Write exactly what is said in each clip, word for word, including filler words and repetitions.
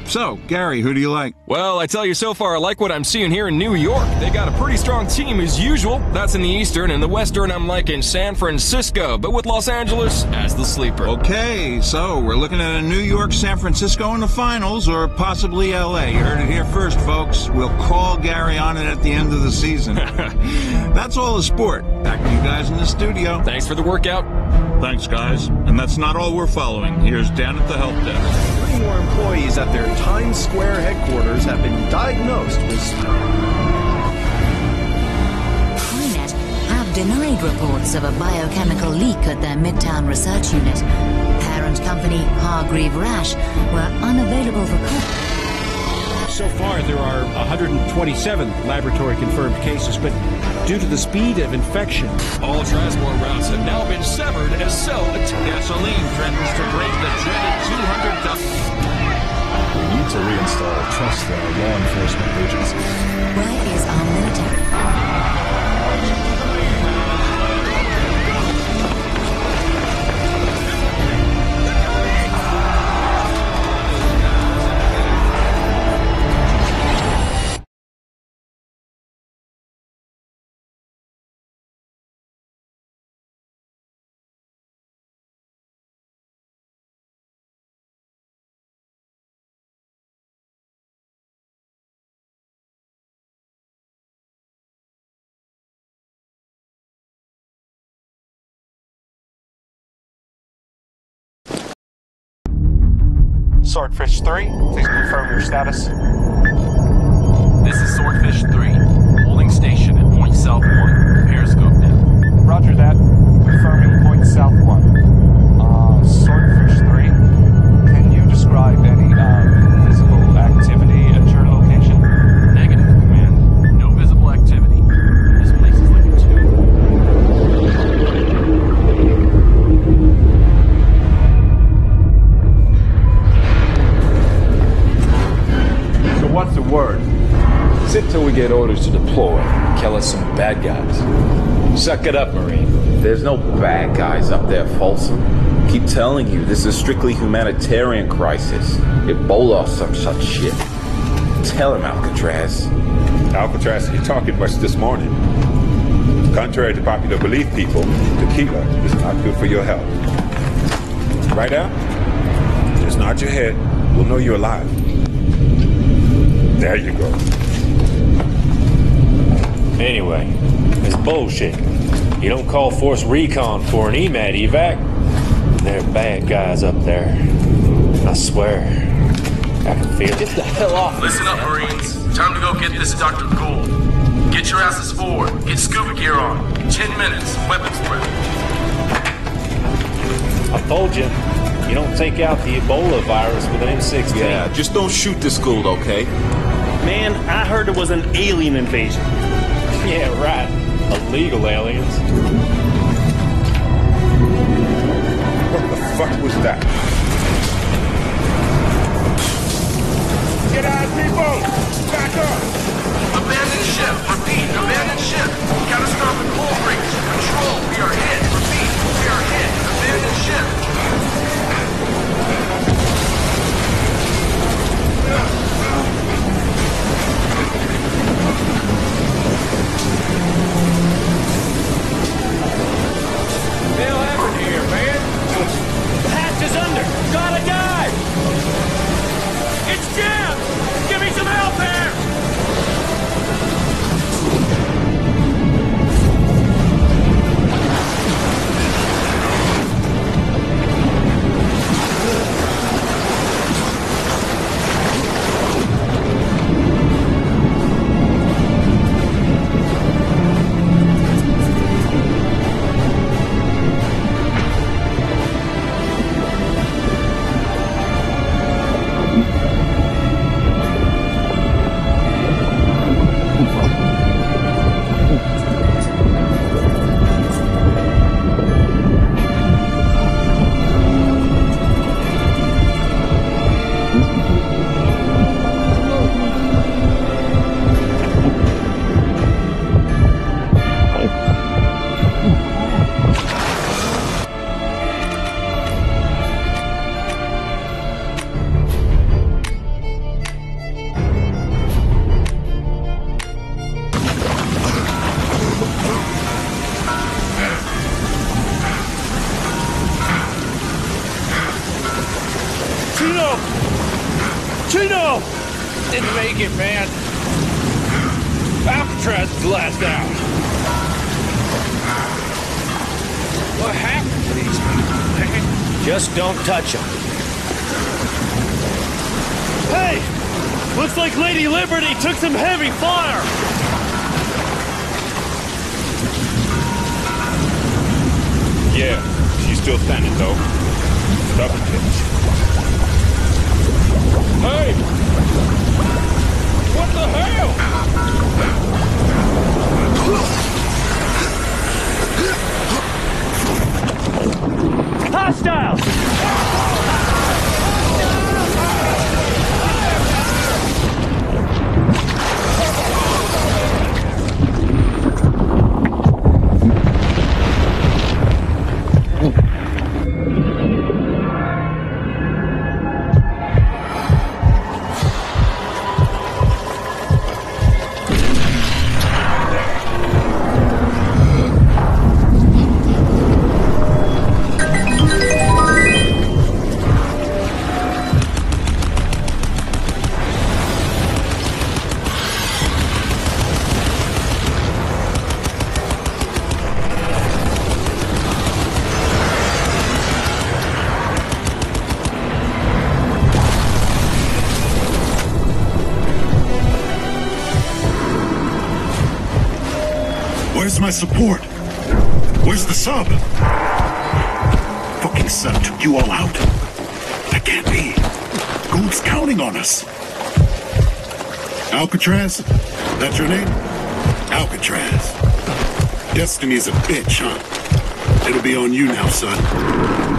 So, Gary, who do you like? Well, I tell you, so far I like what I'm seeing here in New York. They got a pretty strong team as usual. That's in the Eastern, and the Western I'm liking San Francisco, but with Los Angeles as the sleeper. Okay, so we're looking at a New York, San Francisco in the finals, or possibly L A. You heard it here first, folks. We'll call Gary on it at the end of the season. That's all the sport. Back to you guys in the studio. Thanks for the workout. Thanks, guys. And that's not all we're following. Here's Dan at the help desk. Three more employees at their Times Square headquarters have been diagnosed with... Freenet have denied reports of a biochemical leak at their Midtown research unit. Parent company Hargreave Rash were unavailable for comment. So far, there are one hundred twenty-seven laboratory-confirmed cases, but due to the speed of infection... All transport routes have now been severed as so... Gasoline threatens to break the dreaded two hundred dollars. We need to reinstall trust in our law enforcement agencies. Where is our military? Swordfish three, please confirm your status. This is Swordfish three, holding station at Point South one, Periscope now. Roger that, confirming Point South one. Uh, Swordfish three, can you describe any, uh, visible activity at your location? Negative, Command. No visible activity. This place is like a tomb. What's the word? Sit till we get orders to deploy. Kill us some bad guys. Suck it up, Marine. There's no bad guys up there, Folsom. Keep telling you, this is a strictly humanitarian crisis. Ebola or some such shit. Tell him, Alcatraz. Alcatraz ain't talking much this morning. Contrary to popular belief, people, tequila is not good for your health. Right out? Just nod your head. We'll know you're alive. There you go. Anyway, it's bullshit. You don't call Force Recon for an E M A D evac. They're bad guys up there. I swear. I can feel it. Get the hell off. Listen up, Marines. Time to go get this Doctor Gould. Get your asses forward. Get scuba gear on. Ten minutes. Weapons ready. I told you. You don't take out the Ebola virus with an M sixteen. Yeah, just don't shoot this Gould, okay? Man, I heard it was an alien invasion. Yeah, right. Illegal aliens. What the fuck was that? Get out, people! Back up! Abandon ship. Repeat, abandon ship. Catastrophic hull breach. Control, we are hit. Repeat, we are hit. Abandon ship. What the hell happened here, man? The hatch is under. Chino! Didn't make it, man. Alcatraz is last out. What happened to these people, man? Just don't touch them. Hey! Looks like Lady Liberty took some heavy fire! Yeah, she's still standing though. Stubborn bitch. Hey! What the hell? Hostiles! Where's my support? Where's the sub? Fucking sub took you all out. That can't be. Gould's counting on us. Alcatraz? That's your name? Alcatraz. Destiny's a bitch, huh? It'll be on you now, son.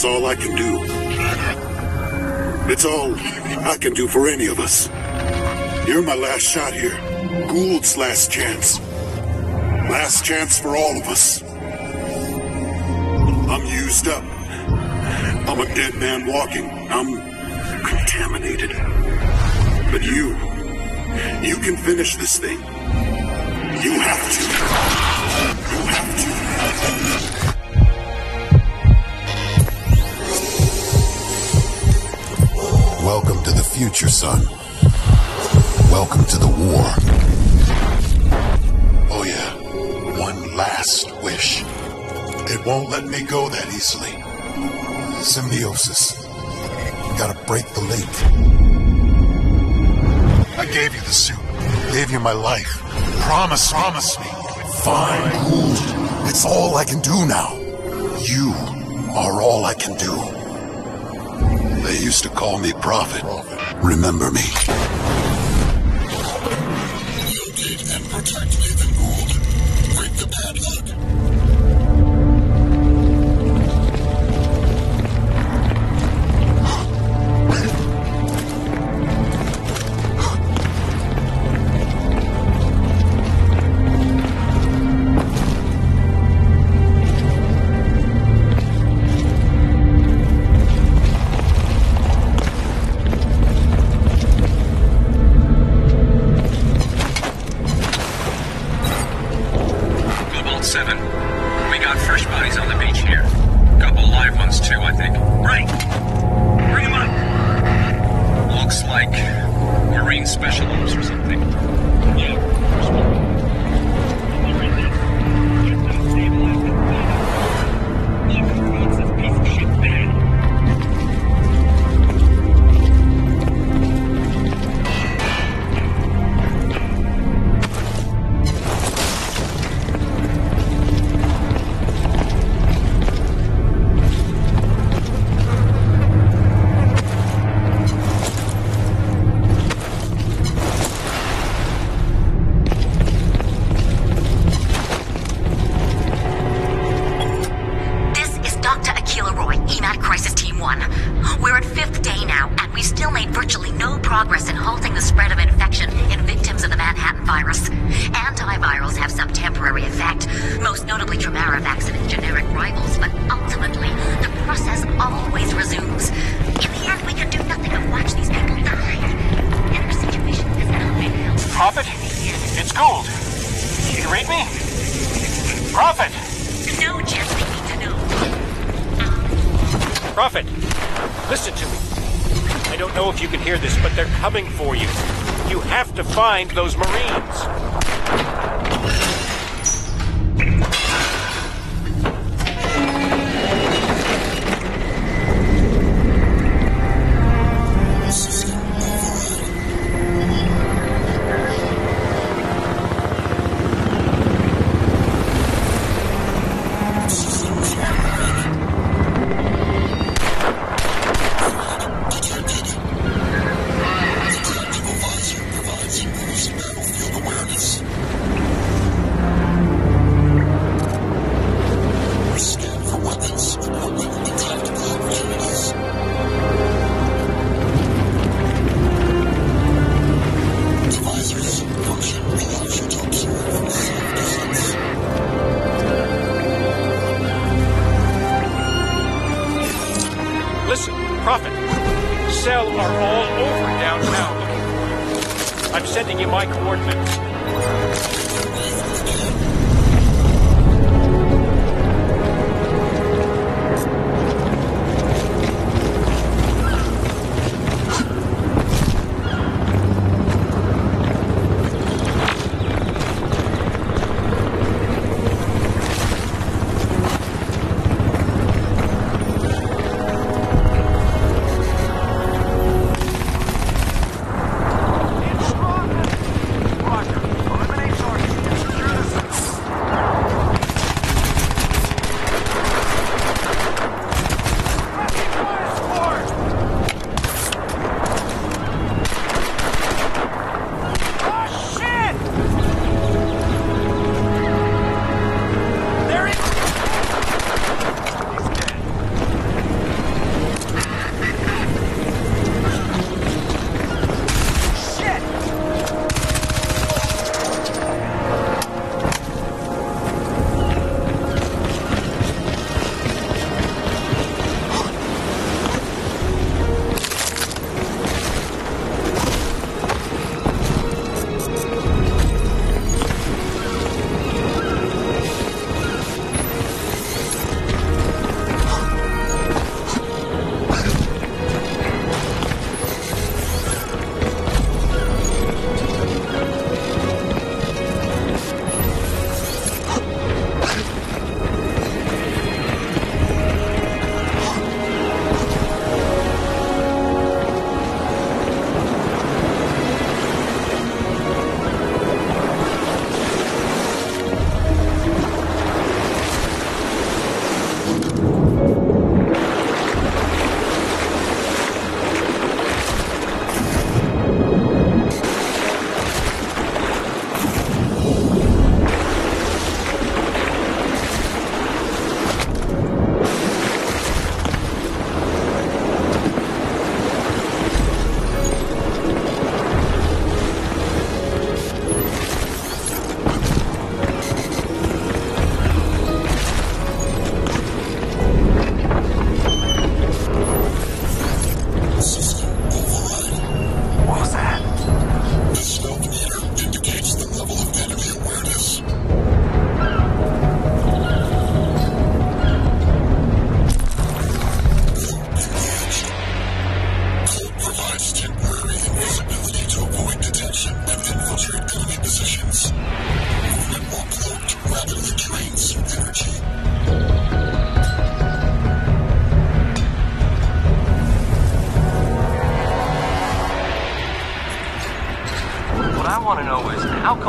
all I can do. It's all I can do for any of us. You're my last shot here. Gould's last chance. Last chance for all of us. I'm used up. I'm a dead man walking. I'm contaminated. But you, you can finish this thing. You have to. You have to. Welcome to the future, son. Welcome to the war. Oh yeah, one last wish. It won't let me go that easily. Symbiosis. Gotta break the link. I gave you the suit. Gave you my life. Promise, promise me. Fine, Gould. It's all I can do now. You are all I can do. They used to call me Prophet. Remember me. Locate and protect Nathan Gould. Break the padlock. Find those Marines.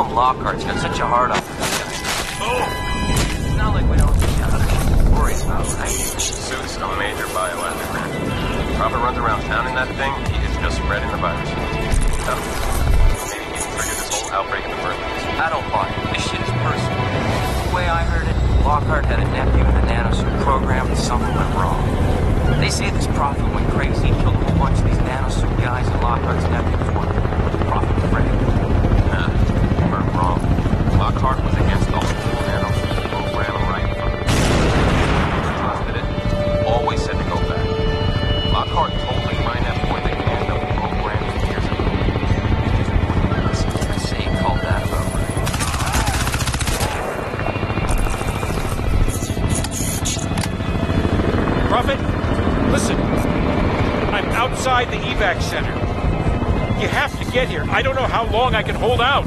come Lockhart's got such a hard on for that guy? Oh! It's not like we don't have other shit to worry about, right? Suit's a major bioethic man. Prophet runs around pounding that thing, he is just spreading the virus. So, maybe he can trigger this whole outbreak in the first place. I don't buy it. This shit is personal. The way I heard it, Lockhart had a nephew in the nanosuit program and something went wrong. They say this Prophet went crazy, killed a whole bunch of these nanosuit guys, and Lockhart's nephew was one of them. Prophet Fred. Nah, you weren't wrong. Lockhart was against the whole nanosuit program right from the beginning. He trusted it, always said to go back. Lockhart told me my nephew when they hand up the program years ago. He just wouldn't listen. I say he called that about right. Prophet, listen. I'm outside the evac center. You have to get here. I don't know how long I can hold out.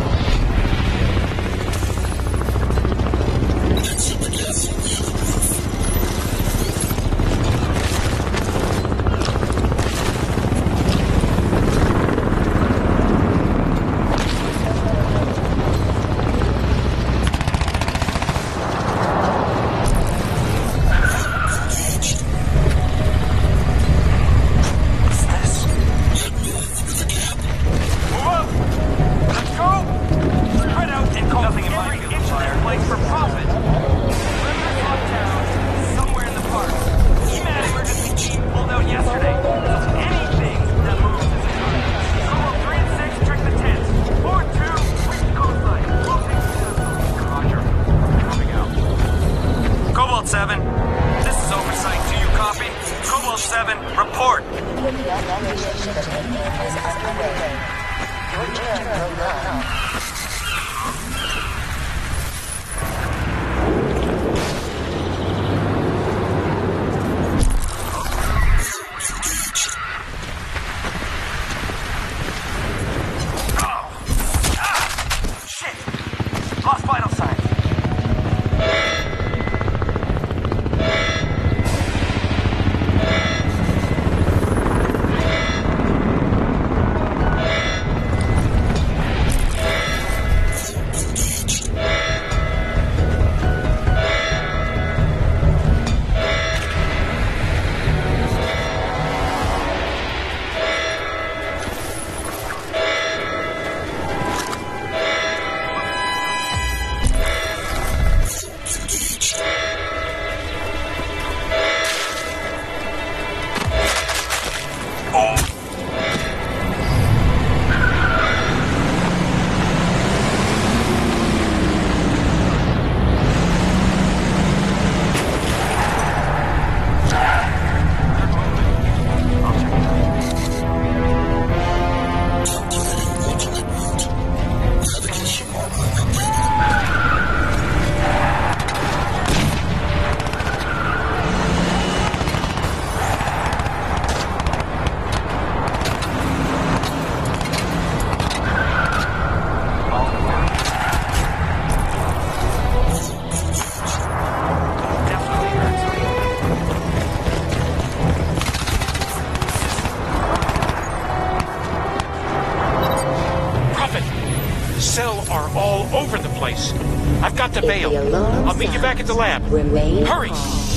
I've got to bail. I'll meet you back at the lab. Remain Hurry!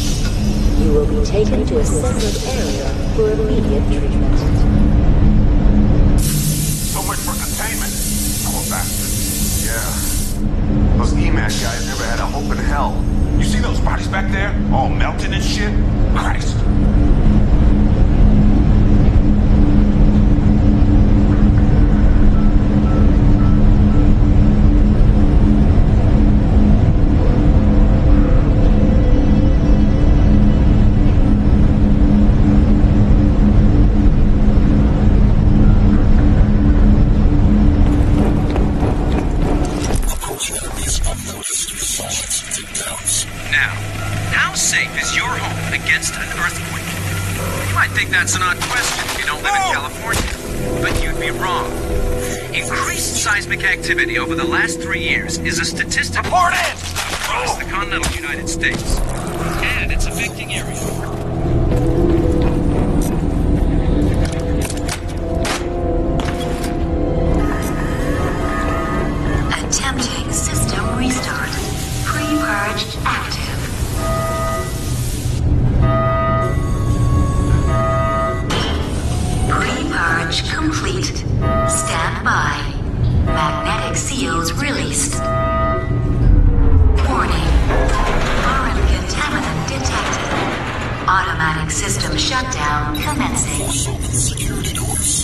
Calm. You will be taken to a separate area for immediate treatment. So much for containment. Poor bastard. Yeah. Those E M A C guys never had a hope in hell. You see those bodies back there? All melting and shit? Christ. That's an odd question if you don't live in California. But you'd be wrong. Increased seismic activity over the last three years is a statistic Report in! across the continental United States. And it's affecting areas. released. Warning. Foreign contaminant detected. Automatic system shutdown commencing. Force open security doors.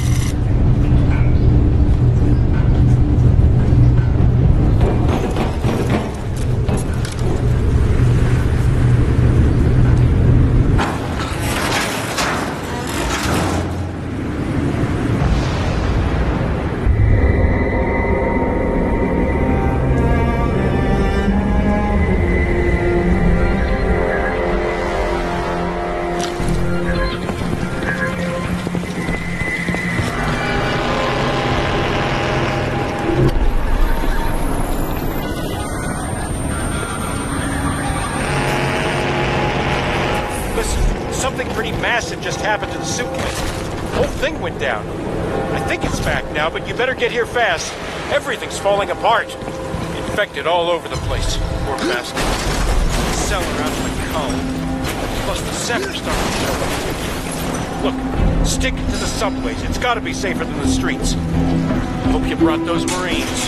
Just happened to the suitcase. The whole thing went down. I think it's back now, but you better get here fast. Everything's falling apart. Infected all over the place. Poor bastard. The cellar out of the column. Plus the Zephyr starting to show up. Look, stick to the subways. It's gotta be safer than the streets. Hope you brought those Marines.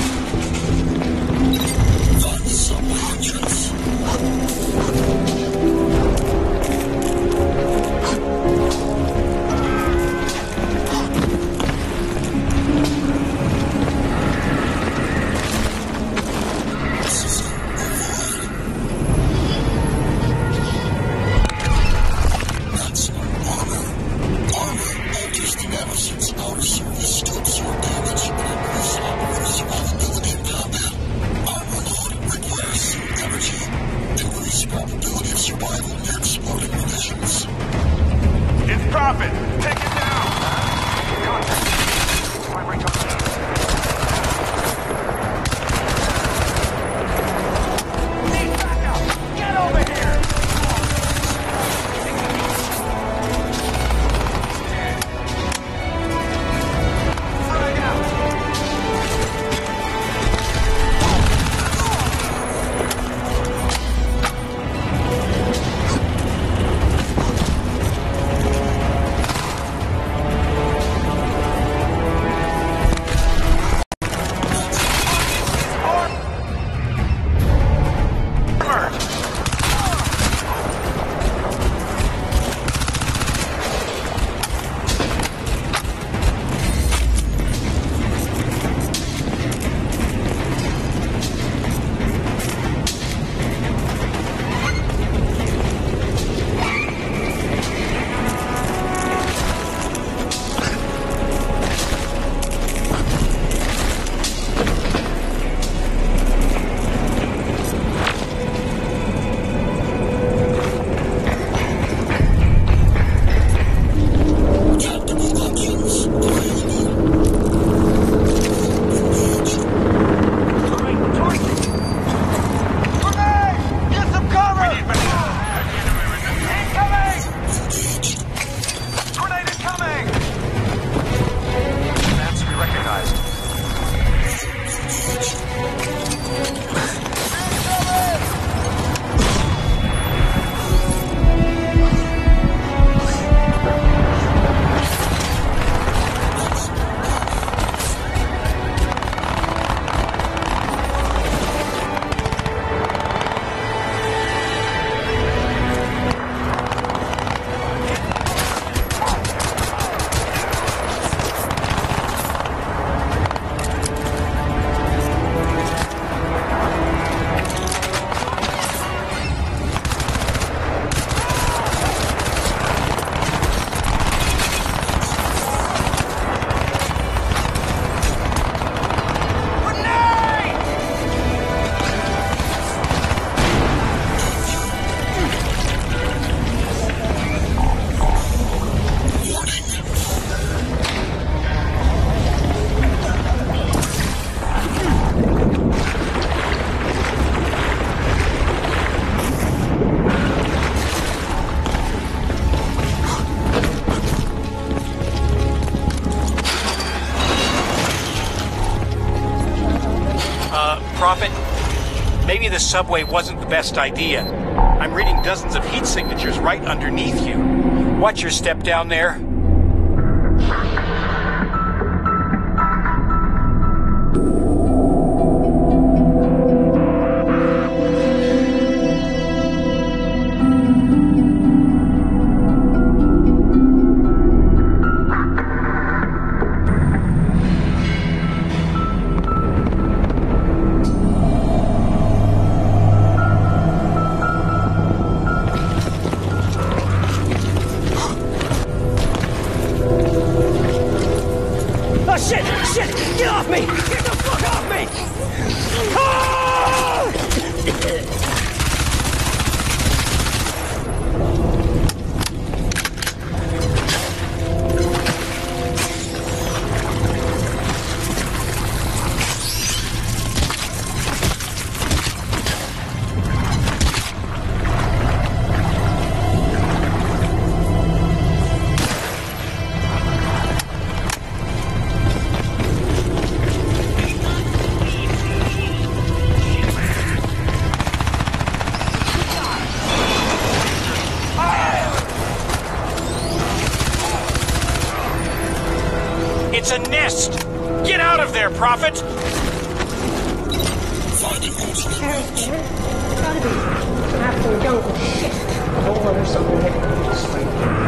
Find the subway entrance. Maybe the subway wasn't the best idea. I'm reading dozens of heat signatures right underneath you. Watch your step down there. fast! Get out of there, Prophet! Gotta be some African jungle shit. Don't let her something hit this way.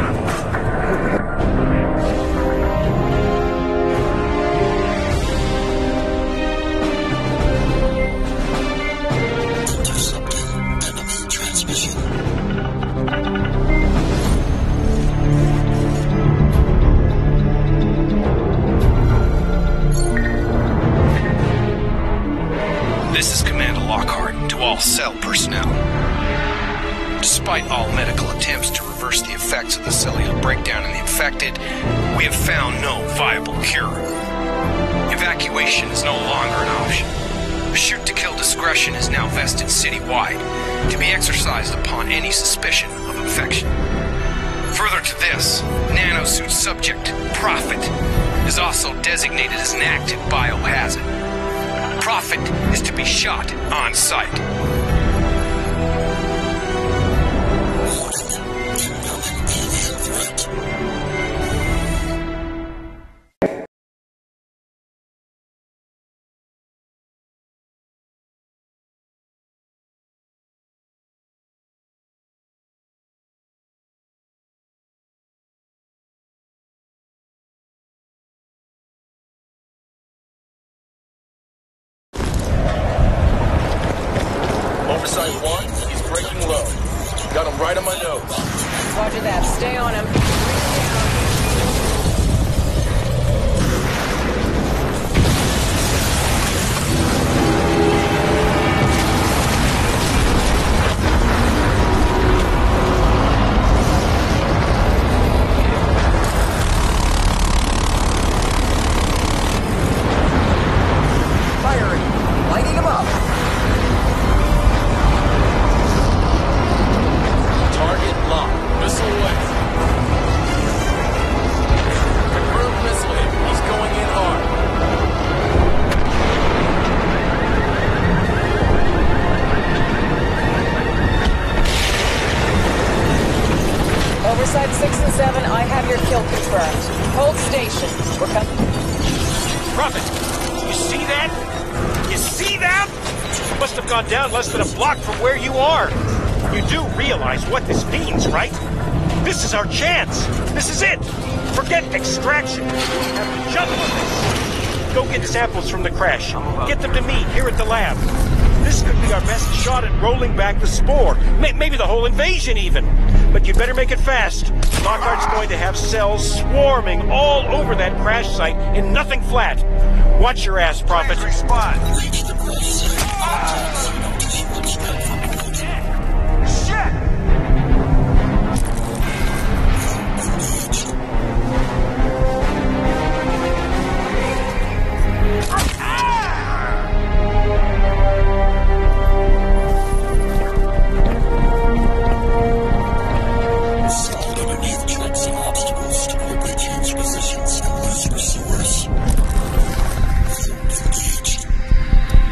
This is Commander Lockhart to all cell personnel. Despite all medical attempts to reverse the effects of the cellular breakdown in the infected, we have found no viable cure. Evacuation is no longer an option. Shoot-to-kill discretion is now vested citywide, to be exercised upon any suspicion of infection. Further to this, nanosuit subject, Prophet, is also designated as an active biohazard. Prophet is to be shot on sight. Oversight one, he's breaking low. Got him right on my nose. Roger that. Stay on him. Firing. Lighting him up. Target locked. Missile away. Confirmed missile hit. He's going in hard. Oversight six and seven, I have your kill confirmed. Hold station. We're coming. Prophet, you see that? You see that? It must have gone down less than a block from where you are. You do realize what this means, right? This is our chance. This is it. Forget extraction. We have to jump on this. Go get samples from the crash. Get them to me here at the lab. This could be our best shot at rolling back the spore. May maybe the whole invasion, even. But you better make it fast. Lockhart's going to have cells swarming all over that crash site in nothing flat. Watch your ass, Prophet. Spot. Stalled underneath trucks and obstacles to quickly change positions and lose pursuers. Engaged.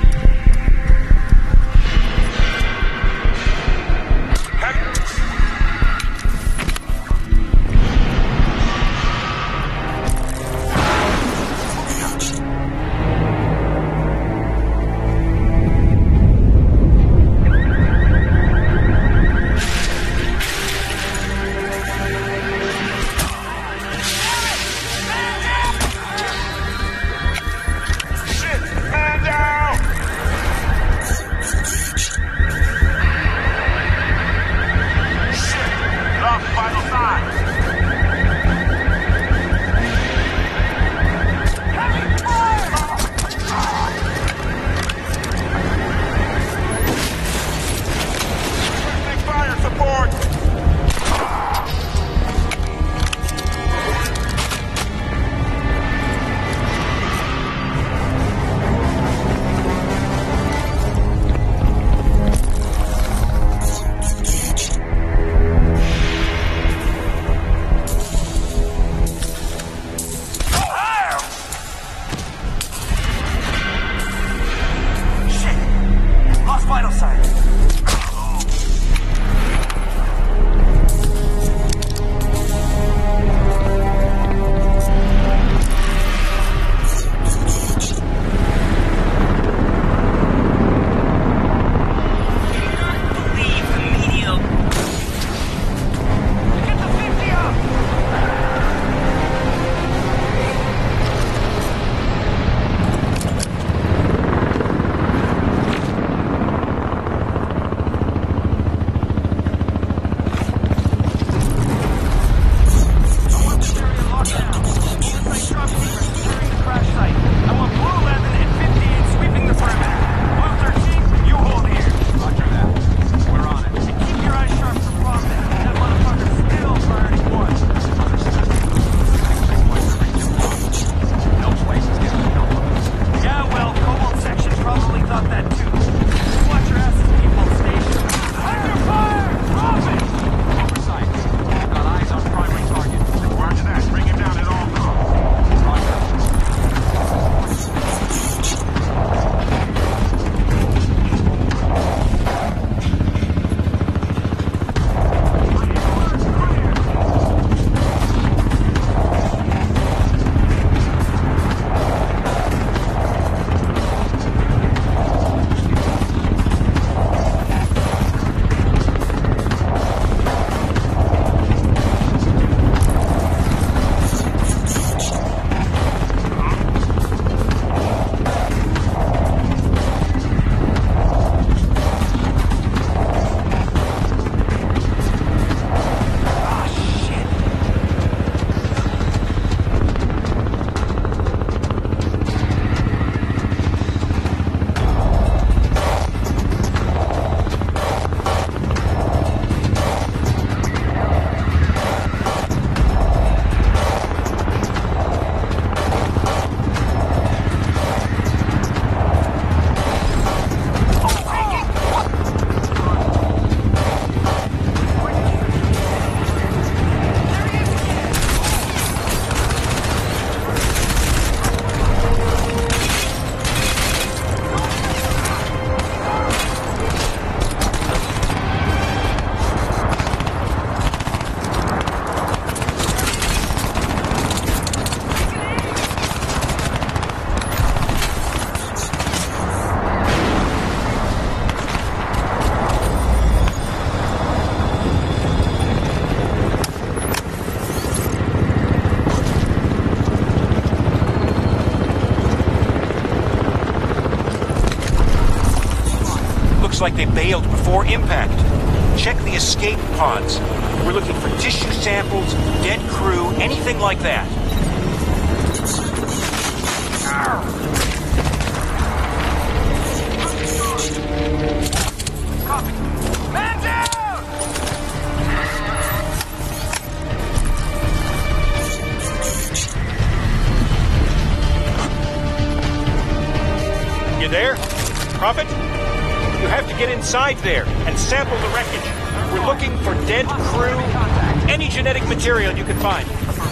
Looks like they bailed before impact. Check the escape pods. We're looking for tissue samples, dead crew, anything like that. Copy. Man down! You there? Prophet? You have to get inside there and sample the wreckage. We're looking for dead crew, any genetic material you can find.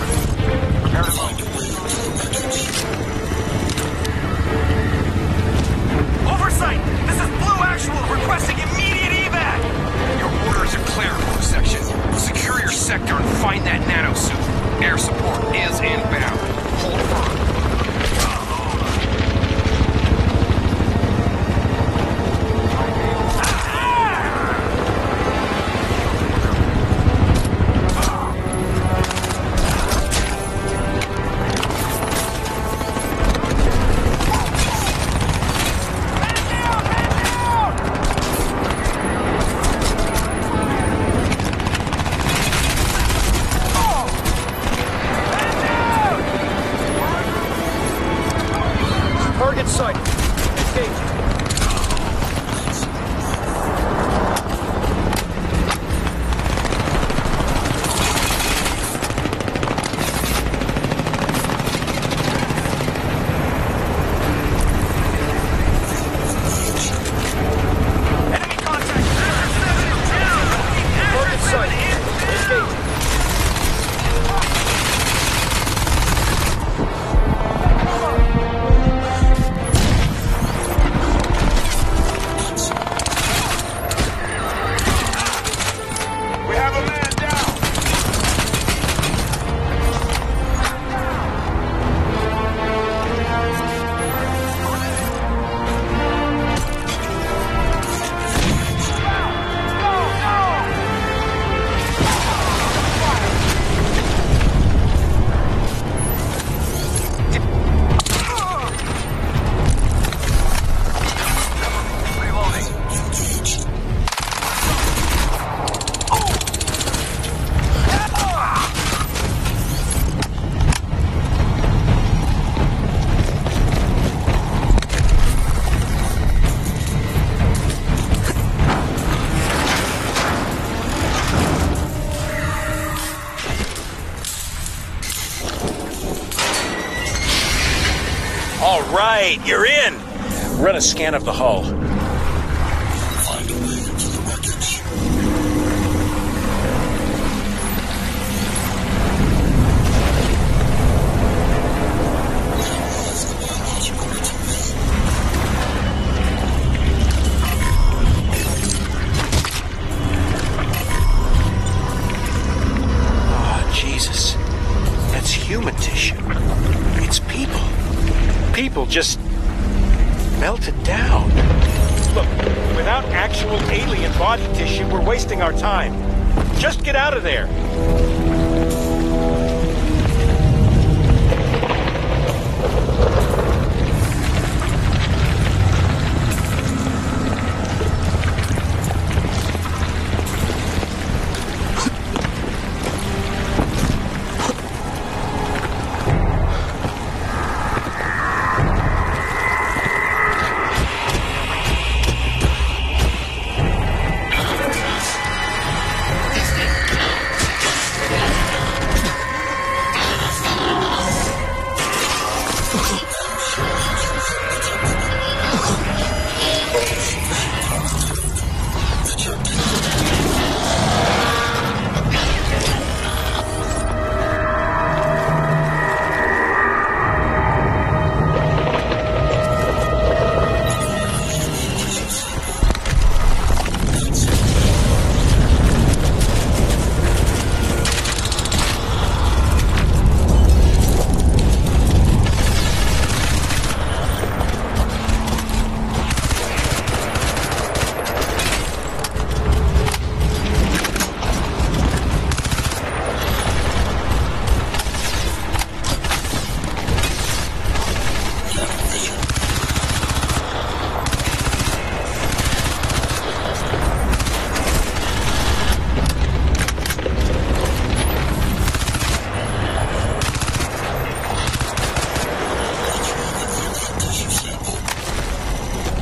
Oversight! This is Blue Actual requesting immediate evac! Your orders are clear, Blue Section. Secure your sector and find that nanosuit. Air support is inbound. Hold firm. Target sighted. Engage. Enemy contact! Target sighted. Engage. We have a man down! All right, you're in. Run a scan of the hull. Find a way into the wreckage. Oh, Jesus. That's human tissue. It's people. People just melted down. Look, without actual alien body tissue, we're wasting our time. Just get out of there.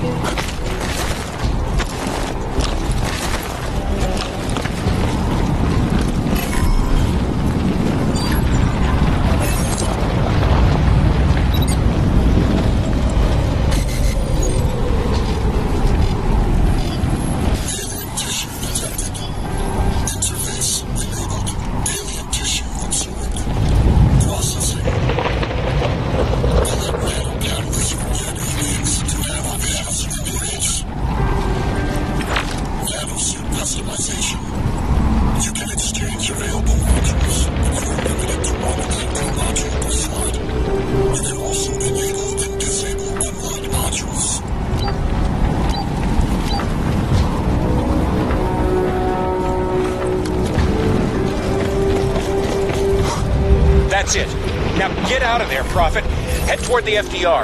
That's it. Now get out of there, Prophet. Head toward the F D R.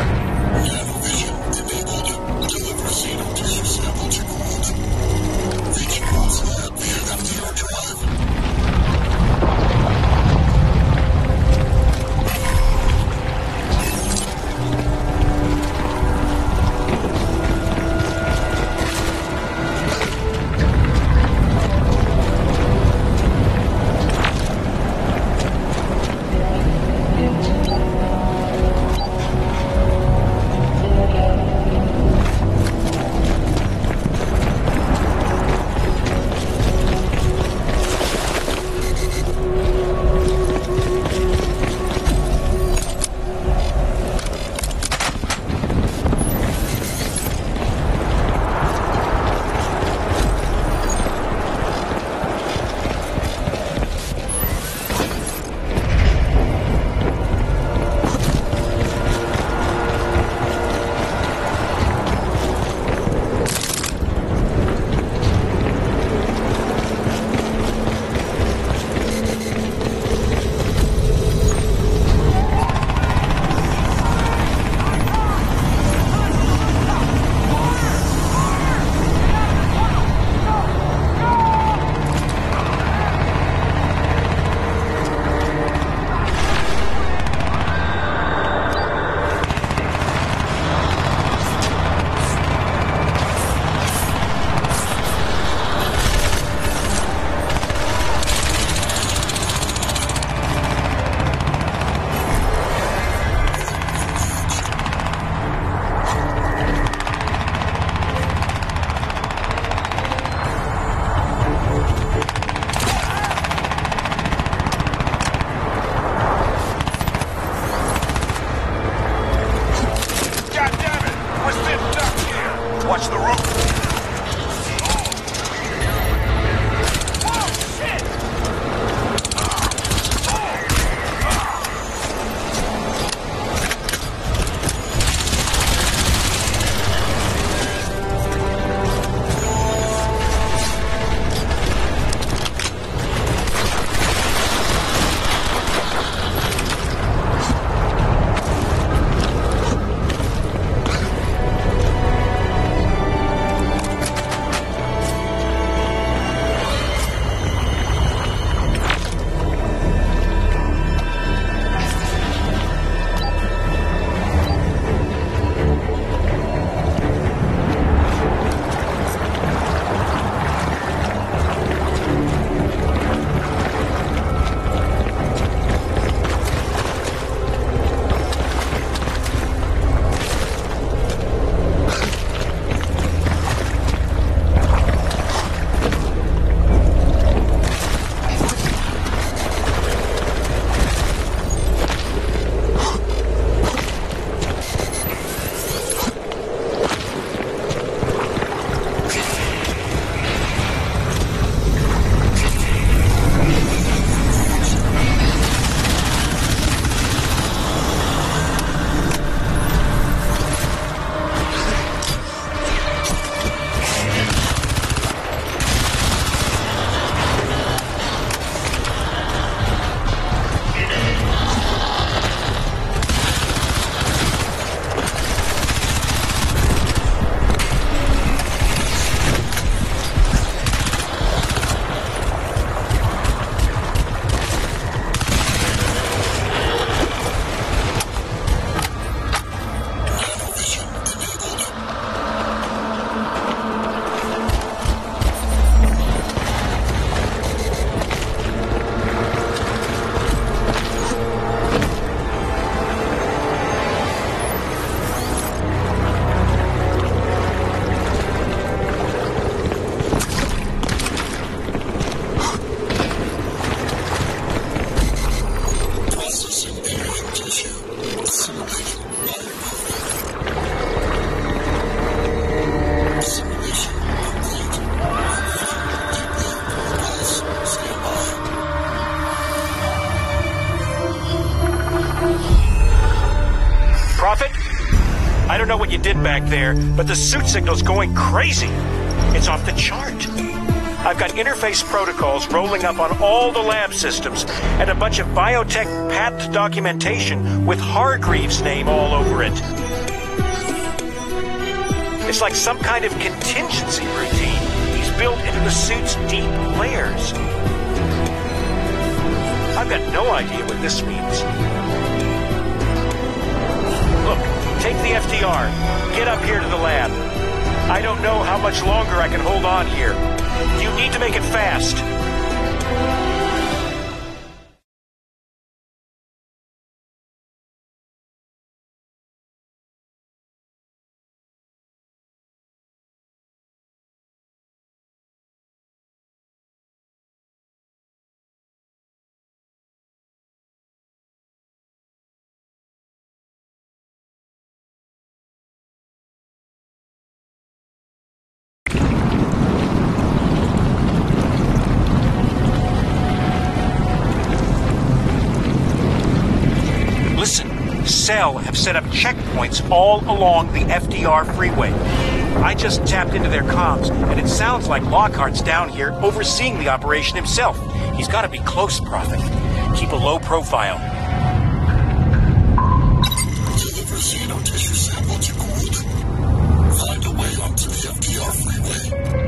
back there, but the suit signal's going crazy. It's off the chart. I've got interface protocols rolling up on all the lab systems and a bunch of biotech patent documentation with Hargreaves' name all over it. It's like some kind of contingency routine he's built into the suit's deep layers. I've got no idea what this means. Look, take the F D R. Get up here to the lab. I don't know how much longer I can hold on here. You need to make it fast. Cell have set up checkpoints all along the F D R freeway. I just tapped into their comms, and it sounds like Lockhart's down here overseeing the operation himself. He's got to be close, Prophet. Keep a low profile. Deliver xenotissue sample to Gould. Find a way onto the F D R freeway.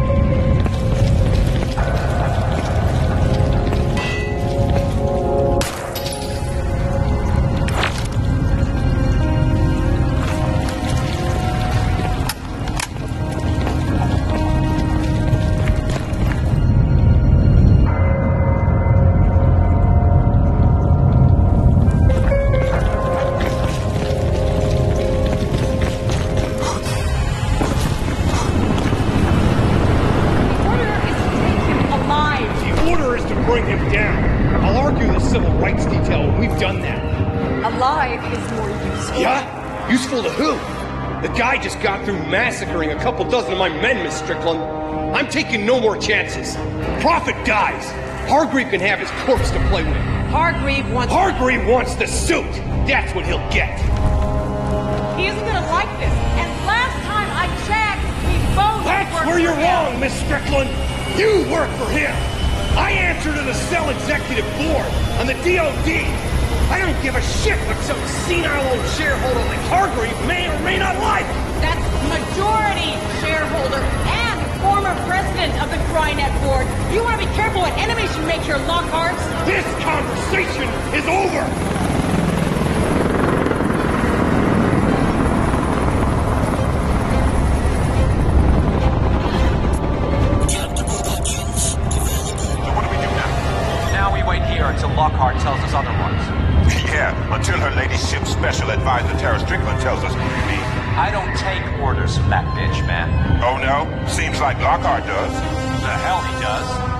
Just got through massacring a couple dozen of my men, Miss Strickland. I'm taking no more chances. Prophet dies. Hargreave can have his corpse to play with. Hargreave wants... Hargreave wants the suit. That's what he'll get. He isn't gonna like this. And last time I checked, we both That's worked where you're for him. wrong, Miss Strickland. You work for him. I answer to the Cell Executive Board and the D O D. I don't give a shit what some senile old shareholder like Hargreave may or may not like. That's majority shareholder and former president of the Crynet board. You want to be careful what enemies you make here, Lockhart. This conversation is over. So what do we do now? Now we wait here until Lockhart tells us otherwise. Yeah, until her ladyship special advisor Tara Strickland tells us what we need. I don't take orders from that bitch, man. Oh no? Seems like Lockhart does. The hell he does.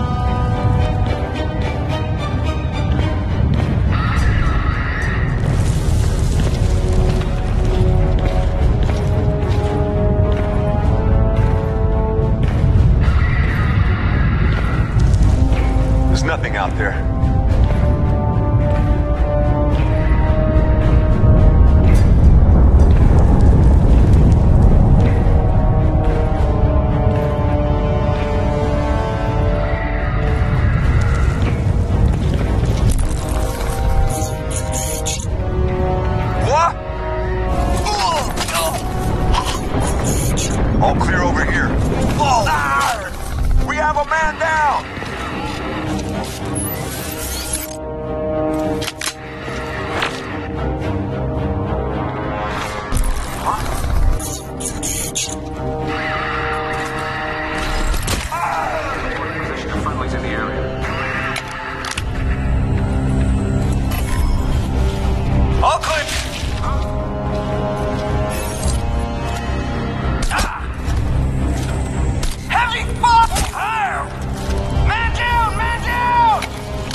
There's nothing out there. All clear over here. Oh! Ah! We have a man down! Position of friendlies in the area. All clear! Heavy fire! Man down! Man down!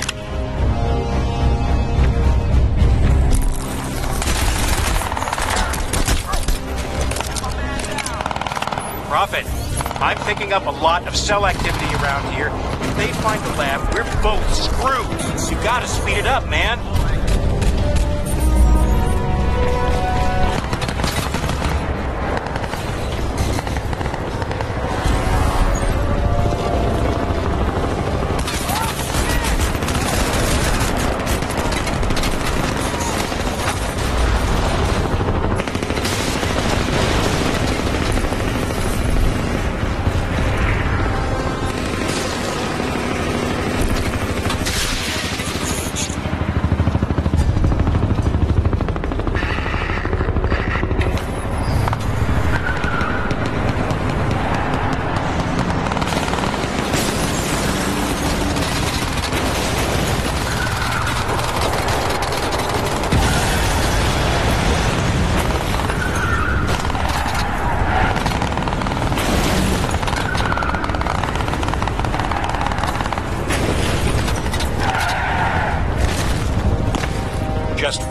Prophet, I'm picking up a lot of cell activity around here. If they find the lab, we're both screwed. You gotta speed it up, man.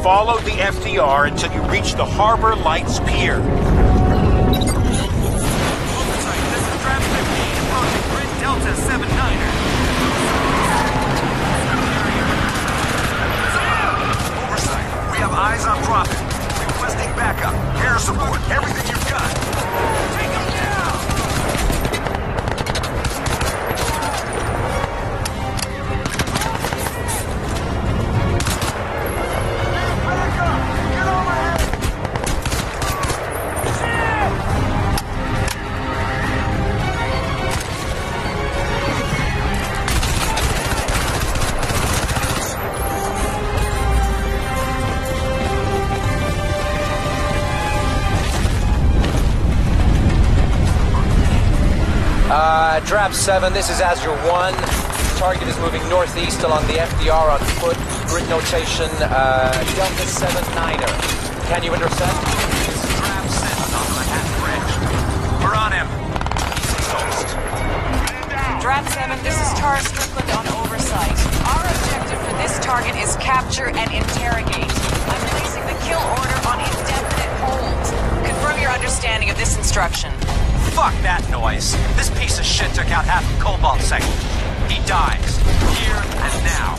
Follow the F D R until you reach the Harbor Lights Pier. Delta seven niner. Oversight, we have eyes on Prophet. Requesting backup. Air support. Everything you've got. Take him down! Back up! Get overhead! Uh, Drap seven, this is Azure one. Target is moving northeast along the F D R on foot. Grid notation, uh, Delta seven niner. Can you intercept? This is Drap seven on Manhattan Bridge. We're on him. He's toast. Drap seven, this is Tara Strickland on oversight. Our objective for this target is capture and interrogate. I'm releasing the kill order on indefinite hold. Confirm your understanding of this instruction. Fuck that noise. This piece of shit took out half of Cobalt Sector. He dies. Here and now.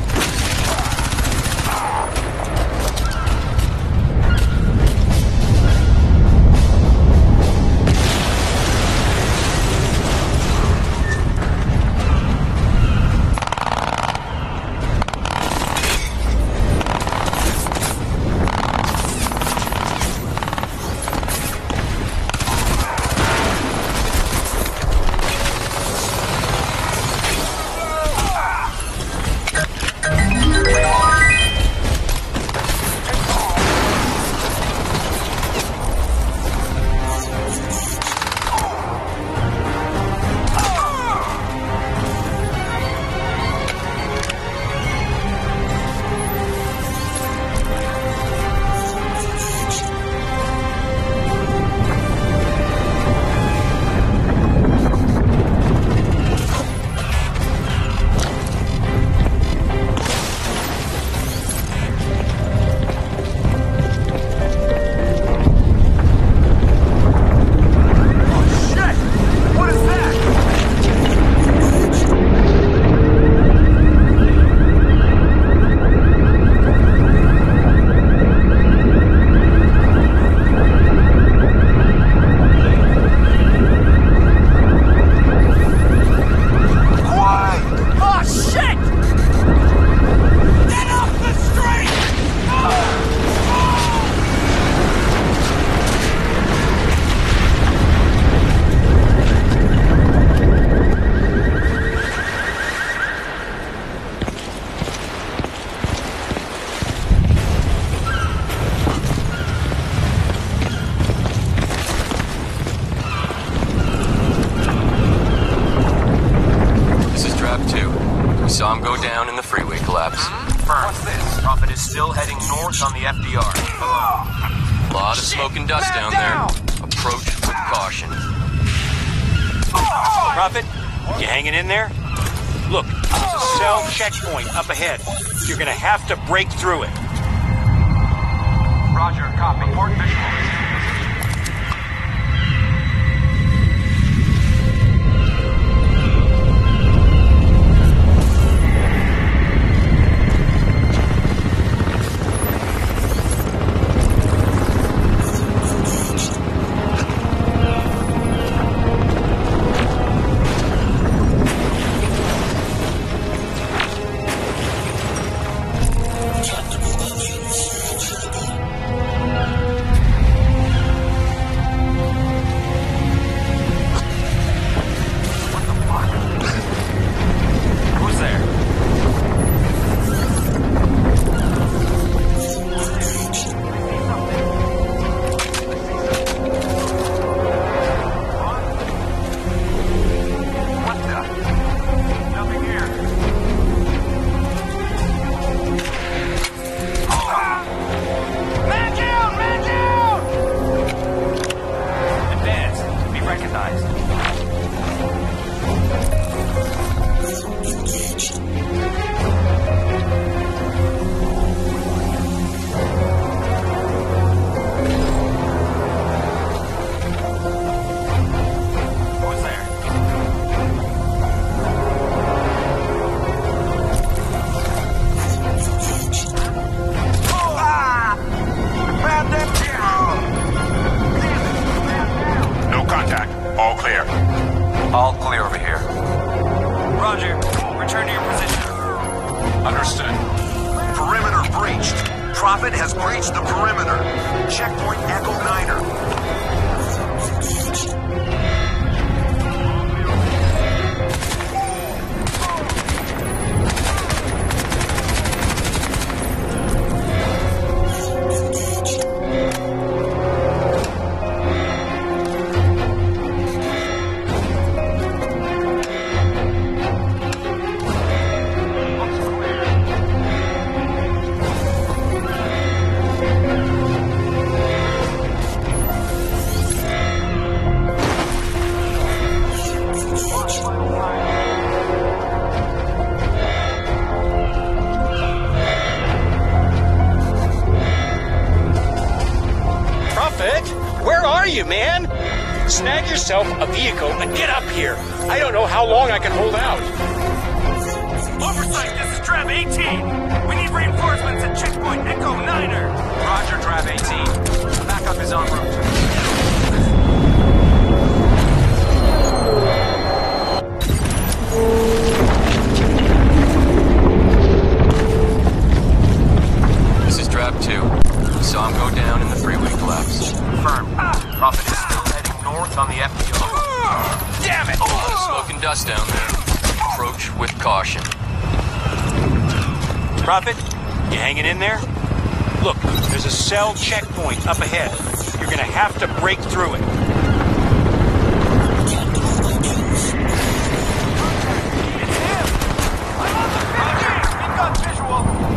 Saw him go down in the freeway collapse. Confirmed. What's this? Prophet is still heading north on the F D R. A lot of smoke and dust down there. Approach with caution. Prophet, you hanging in there? Look, there's a cell checkpoint up ahead. You're gonna have to break through it. Roger, copy. Port visual. All clear. All clear over here. Roger. Return to your position. Understood. Perimeter breached. Prophet has breached the perimeter. Checkpoint Echo Niner. Snag yourself a vehicle and get up here. I don't know how long I can hold out. Oversight, this is Drav eighteen. We need reinforcements at checkpoint Echo Niner. Roger, Drav eighteen. Backup is en route. This is Drav two. Saw him go down in the freeway collapse. Confirmed. Prophet is still heading north on the F D R. Damn it! A lot of smoke and dust down there. Approach with caution. Prophet, you hanging in there? Look, there's a cell checkpoint up ahead. You're gonna have to break through it. It's him! I'm on the page! We've got visual!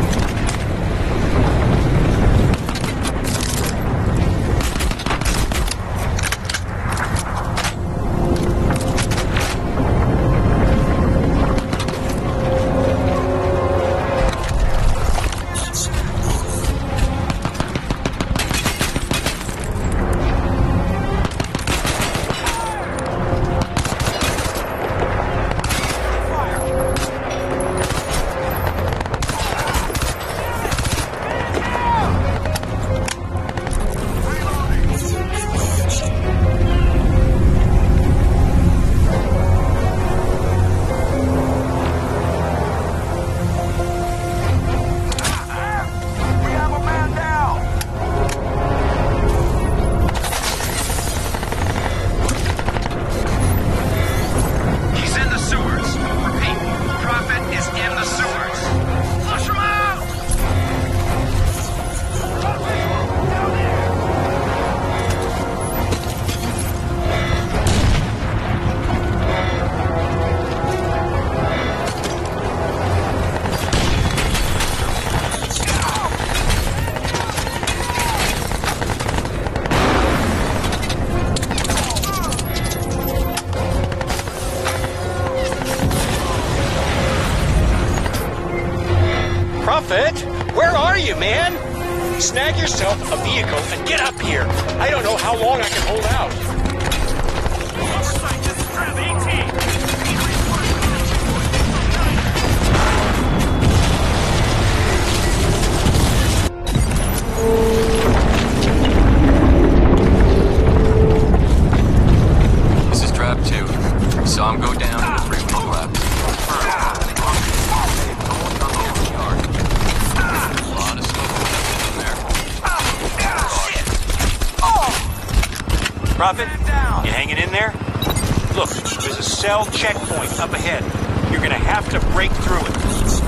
Where are you, man? Snag yourself a vehicle and get up here. I don't know how long I can hold out. Oversight, this is Drav eighteen. This is Drav two. Saw him go down in the freeway collapse. Prophet, you hanging in there? Look, there's a cell checkpoint up ahead. You're gonna have to break through it.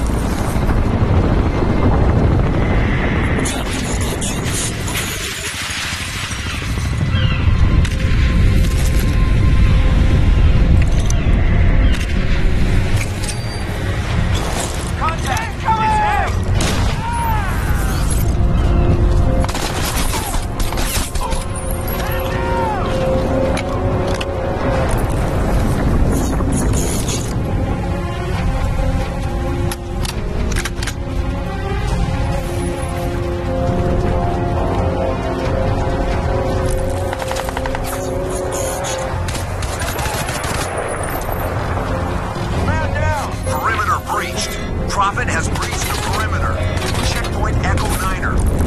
Prophet has breached the perimeter. Checkpoint Echo Niner.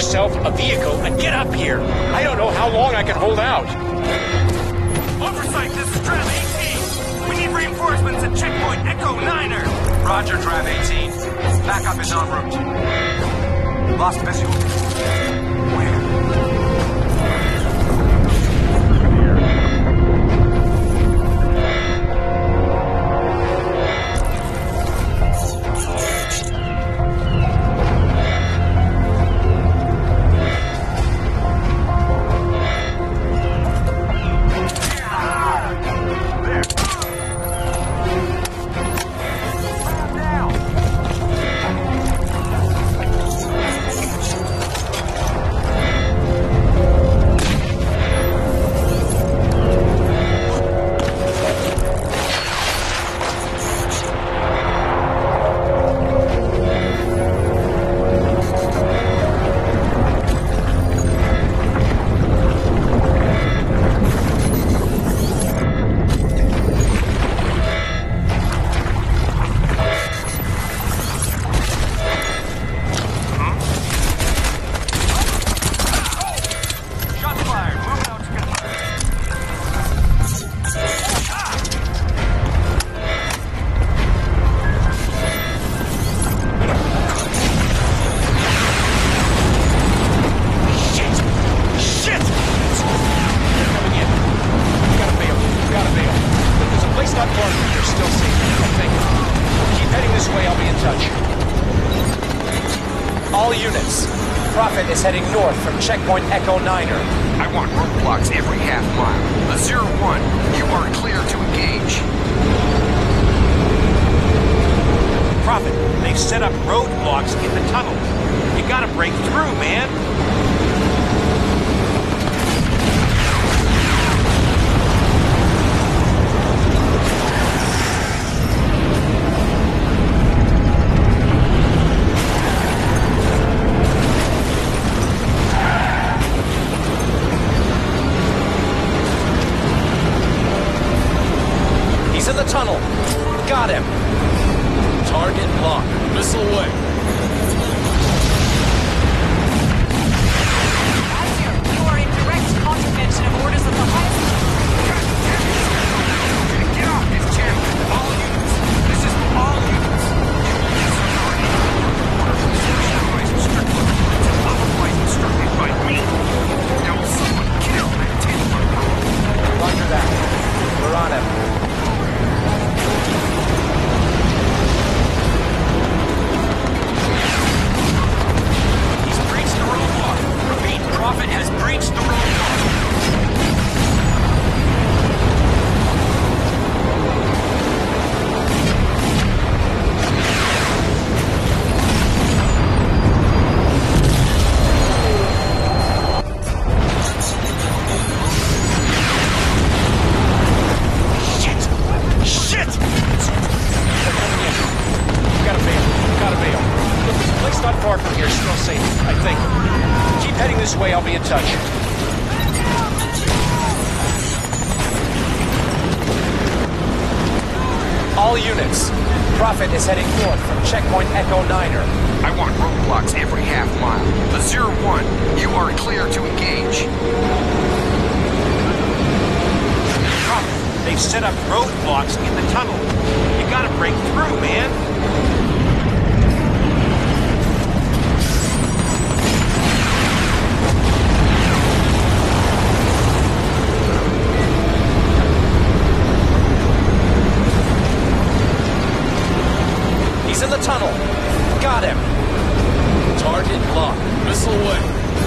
yourself a vehicle and get up here. I don't know how long I can hold out. Oversight, this is Trav eighteen. We need reinforcements at checkpoint Echo Niner. Roger, Trav eighteen. Backup is en route. Lost visual. Where? Is heading north from checkpoint Echo Niner. I want roadblocks every half mile. A zero one, you are clear to engage. Prophet, they've set up roadblocks in the tunnel. You gotta break through, man. Tunnel. Got him. Target locked. Missile away. Azure, you are in direct contravention of orders of the highest... God damn it! Get off this channel! All units! This is for all units! You will disregard any order from Supervisor Strickland until otherwise instructed by me! Now will someone kill that Templar? Roger that. We're on him. Prophet has breached the roadblock. Shit! Shit! They're coming in. Gotta bail. Gotta bail. Look, there's a place not far from here, still safe, I think. Keep heading this way, I'll be in touch. All units. Prophet is heading north from checkpoint Echo Niner. I want roadblocks every half mile. The zero one, you are clear to engage. Prophet, they've set up roadblocks in the tunnel. You gotta break through, man. He's in the tunnel. Got him. Target locked. Missile away.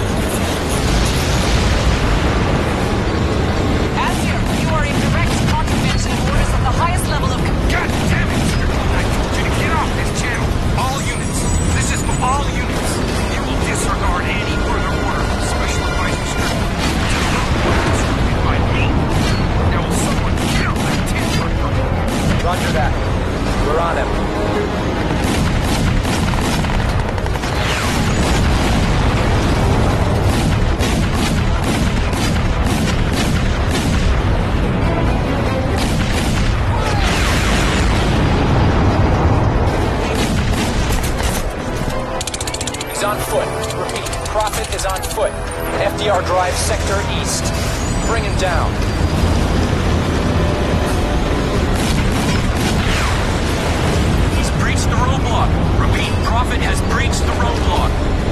Azure, you are in direct contravention of orders of the highest level of... God damn it! I told you to get off this channel. All units. This is for all units. You will disregard any further order from Special Advisor Strickland until otherwise instructed by me. Now will someone kill that Templar? Roger that. We're on him. is on foot. F D R Drive, Sector East. Bring him down. He's breached the roadblock. Repeat, Prophet has breached the roadblock.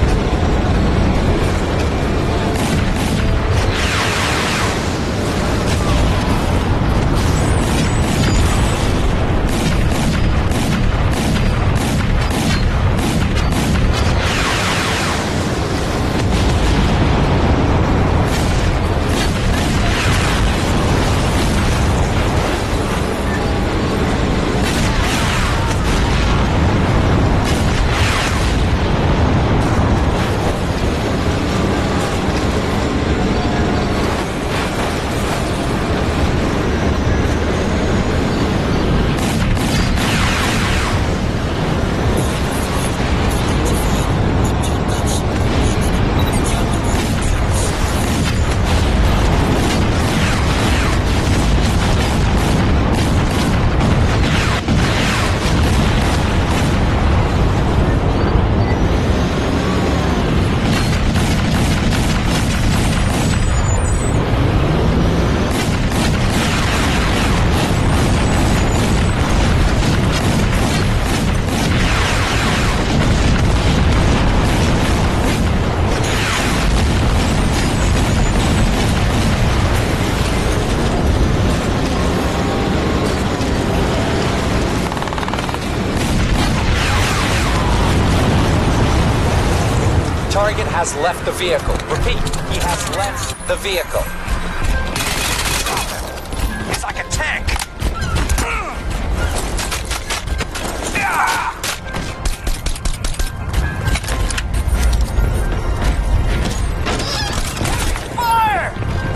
Target has left the vehicle. Repeat, he has left the vehicle. It's like a tank. Fire!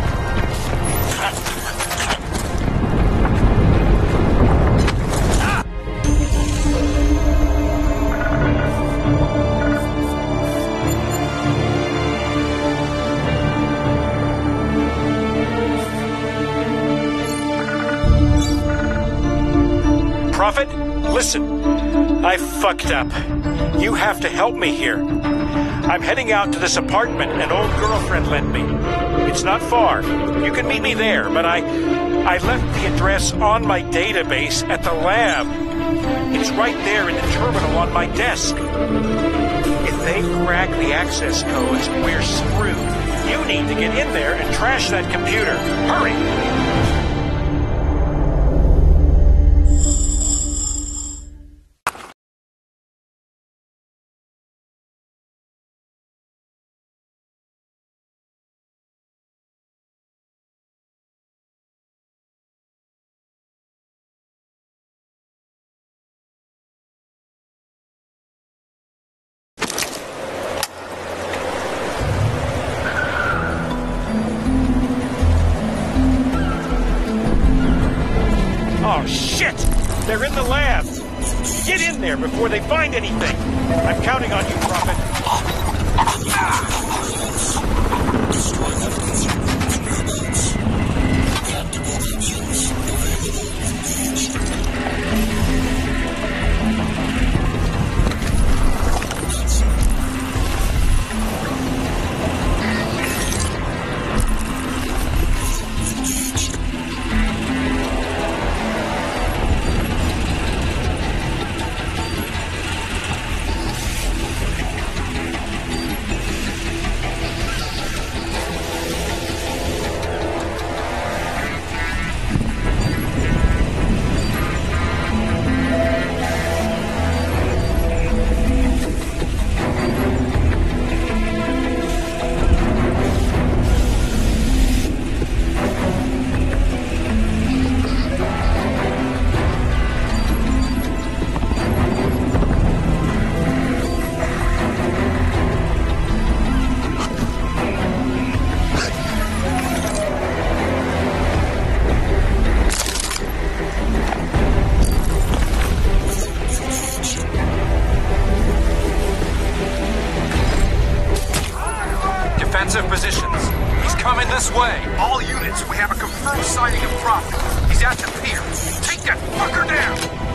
Prophet, listen. I fucked up. You have to help me here. I'm heading out to this apartment an old girlfriend lent me. It's not far. You can meet me there, but I... I left the address on my database at the lab. It's right there in the terminal on my desk. If they crack the access codes, we're screwed. You need to get in there and trash that computer. Hurry! Oh, shit! They're in the lab! Get in there before they find anything! I'm counting on you, Prophet. Destroy evidence. Defensive positions. He's coming this way. All units, we have a confirmed sighting of Prophet. He's at the pier. Take that fucker down!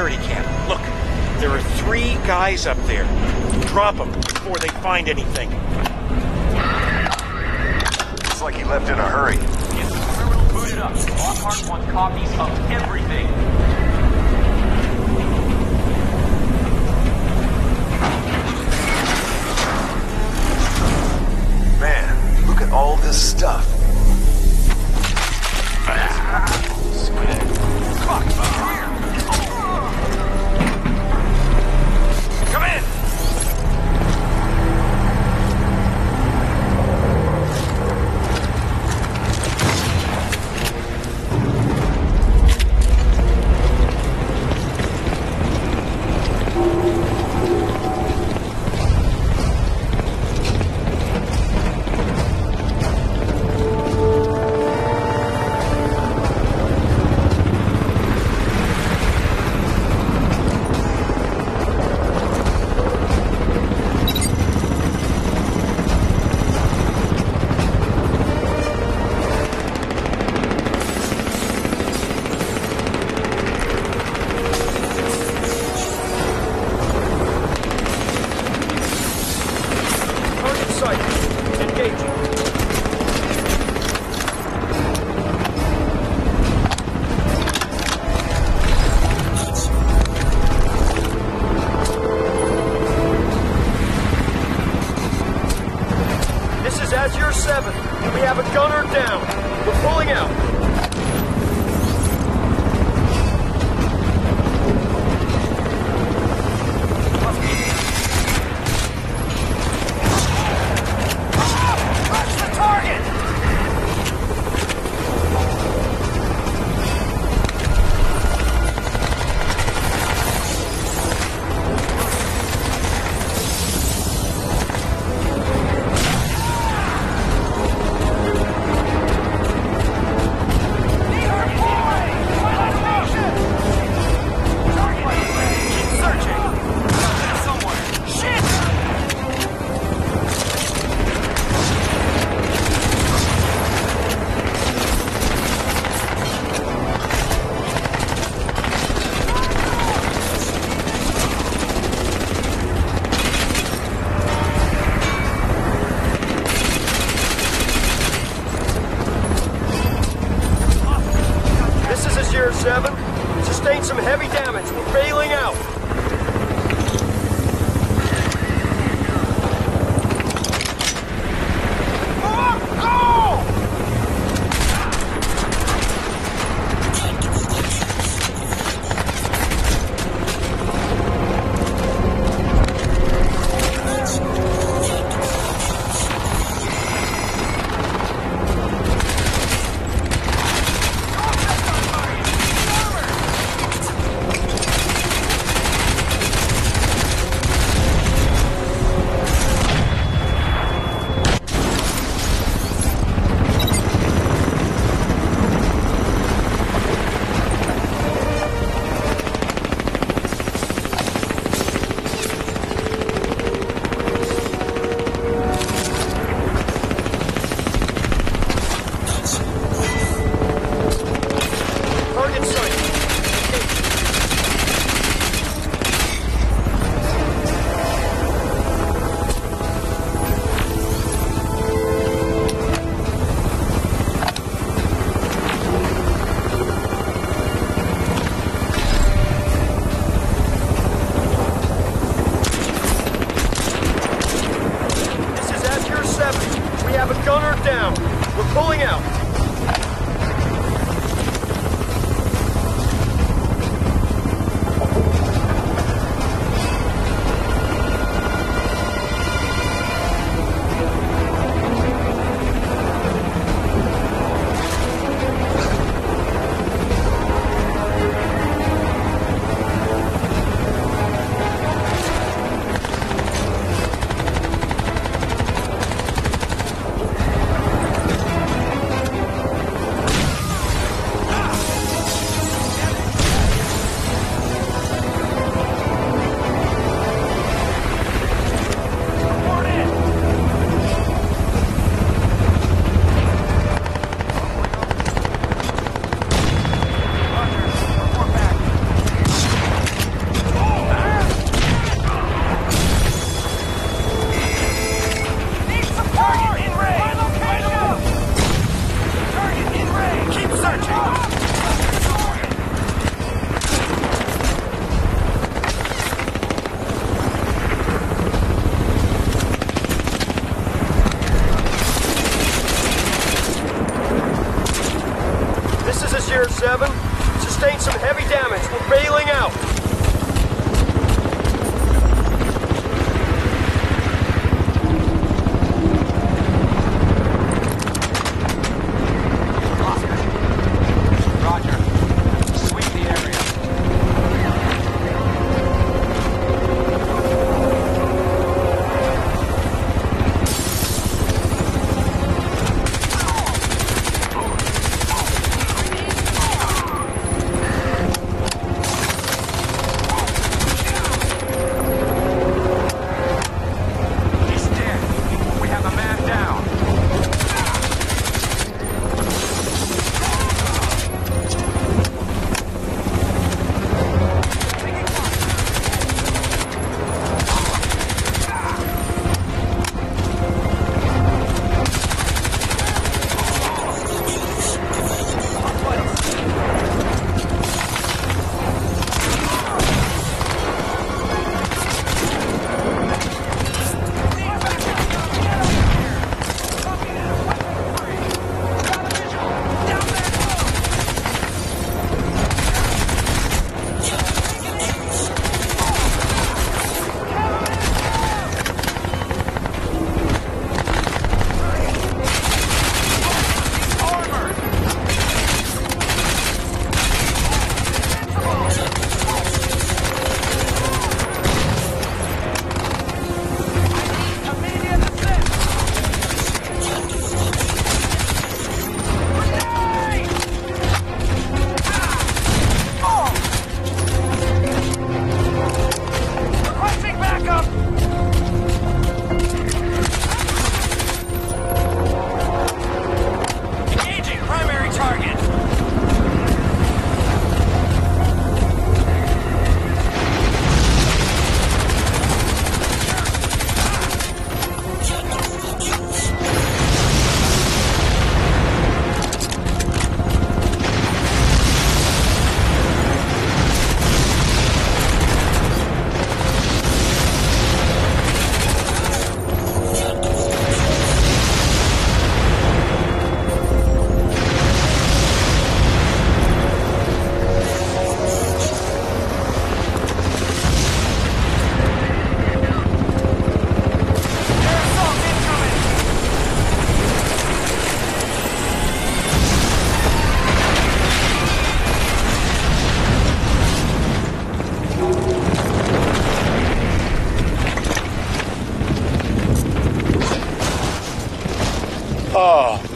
security camp. Look, there are three guys up there. Drop them before they find anything. Looks like he left in a hurry. Get the terminal booted up. Lockhart wants copies of everything. Man, look at all this stuff. Come in!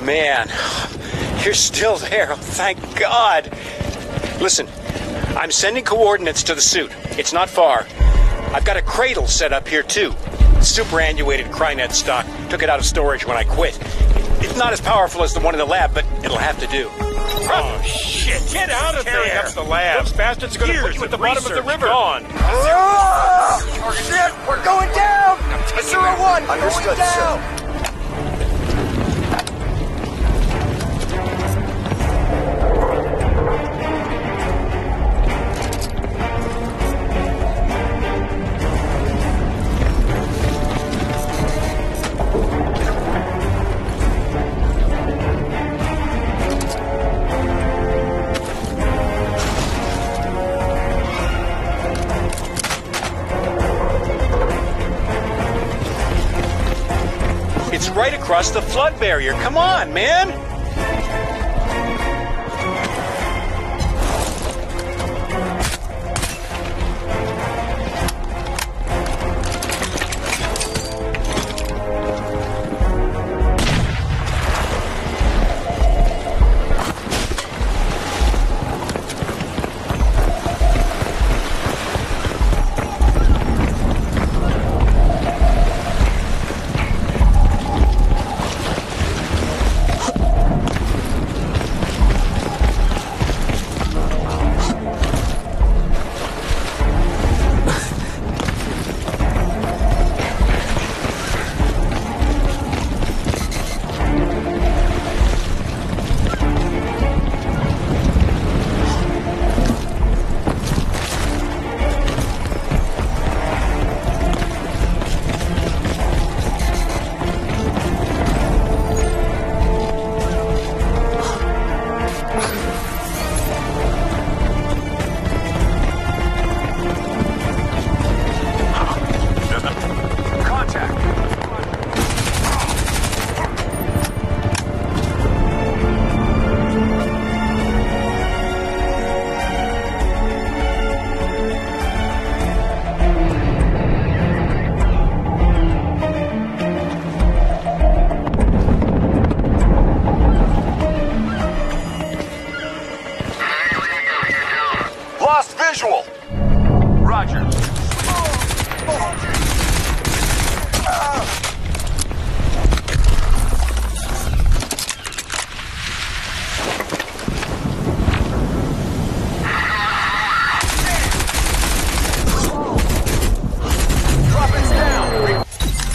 man. You're still there. Oh, thank God. Listen, I'm sending coordinates to the suit. It's not far. I've got a cradle set up here, too. Superannuated Crynet stock. Took it out of storage when I quit. It's not as powerful as the one in the lab, but it'll have to do. Oh, shit. Get out of Tearing there. up the lab. Those bastards are going to put you at the bottom of the river. Gone. Oh, shit. We're going down. zero one. Understood, going down. sir. It's right across the flood barrier. Come on, man. Lost visual. Roger. Dropping's down.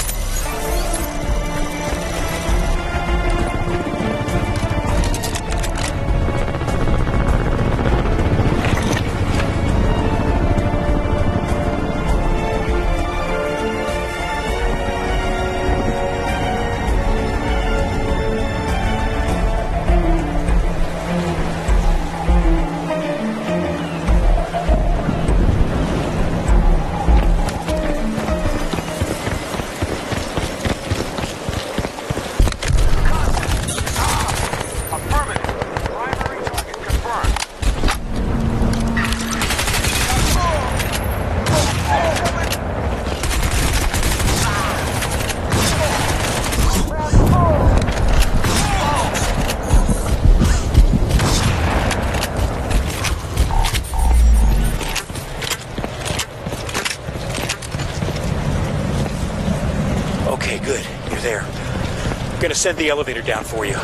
Okay, good. You're there. I'm gonna send the elevator down for you.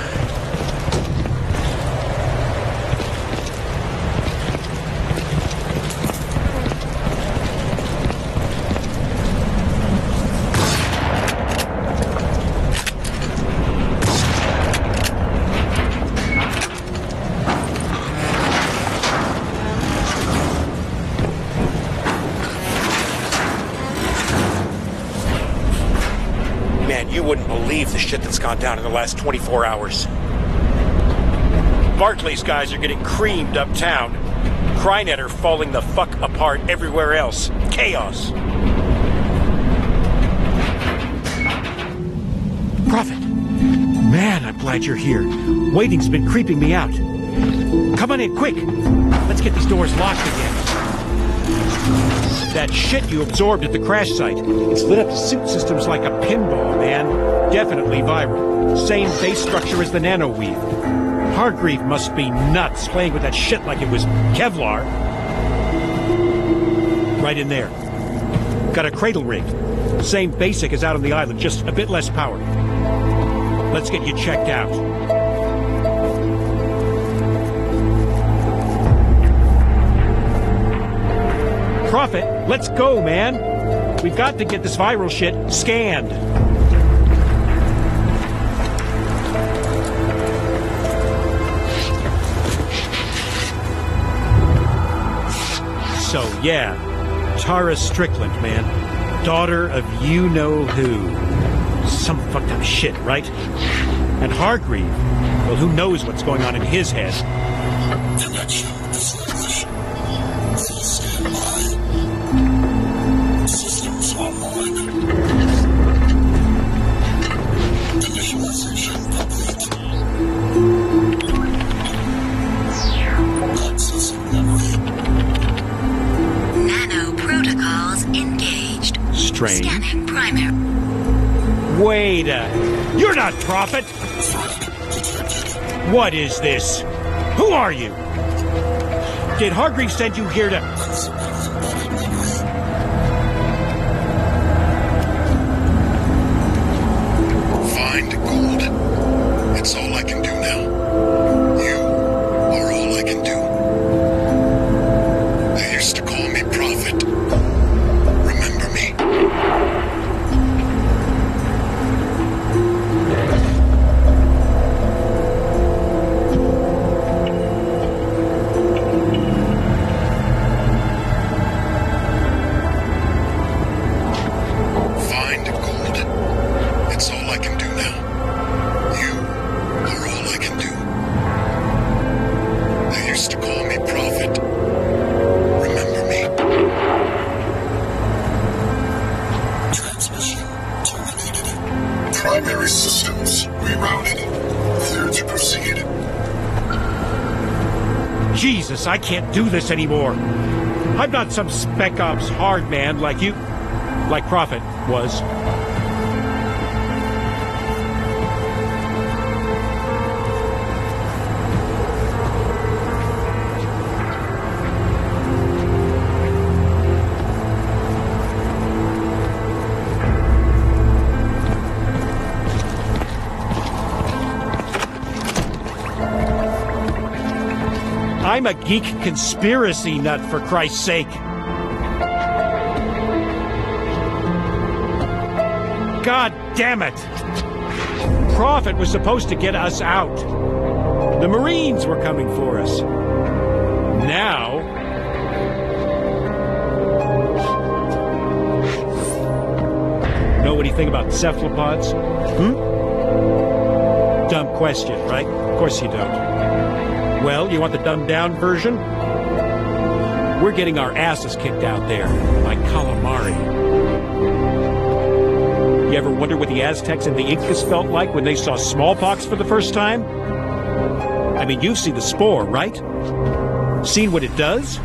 Man, you wouldn't believe the shit that's gone down in the last twenty-four hours. Barclay's guys are getting creamed uptown. Crynet are falling the fuck apart everywhere else. Chaos. Prophet! Man, I'm glad you're here. Waiting's been creeping me out. Come on in, quick! Let's get these doors locked again. That that shit you absorbed at the crash site. It's lit up the suit systems like a pinball, man. Definitely viral. Same base structure as the nanoweave. Hargreave must be nuts playing with that shit like it was Kevlar. Right in there. Got a cradle rig. Same basic as out on the island, just a bit less power. Let's get you checked out. Prophet, let's go, man. We've got to get this viral shit scanned. So, yeah, Tara Strickland, man. Daughter of you-know-who. Some fucked up shit, right? And Hargreave, well, who knows what's going on in his head? Connection established. Please stand by. Systems online. Initialization complete. Accessing memory. Nano protocols engaged. Strange. Scanning primary. Wait a... You're not Prophet! What is this? Who are you? Did Hargreave send you here to... Find gold. It's all I can do now. You are all I can do. They used to call me Prophet. Remember me? Find gold. It's all I can do now. You are all I can do. They used to call me Prophet. Remember me? Transmission terminated. Primary systems rerouted. Clear to proceed. Jesus, I can't do this anymore. I'm not some Spec Ops hard man like you... like Prophet was. I'm a geek conspiracy nut, for Christ's sake. God damn it! Prophet was supposed to get us out. The Marines were coming for us. Now... Know anything about cephalopods? Hmm? Dumb question, right? Of course you don't. Well, you want the dumbed-down version? We're getting our asses kicked out there by calamari. You ever wonder what the Aztecs and the Incas felt like when they saw smallpox for the first time? I mean, you've seen the spore, right? Seen what it does?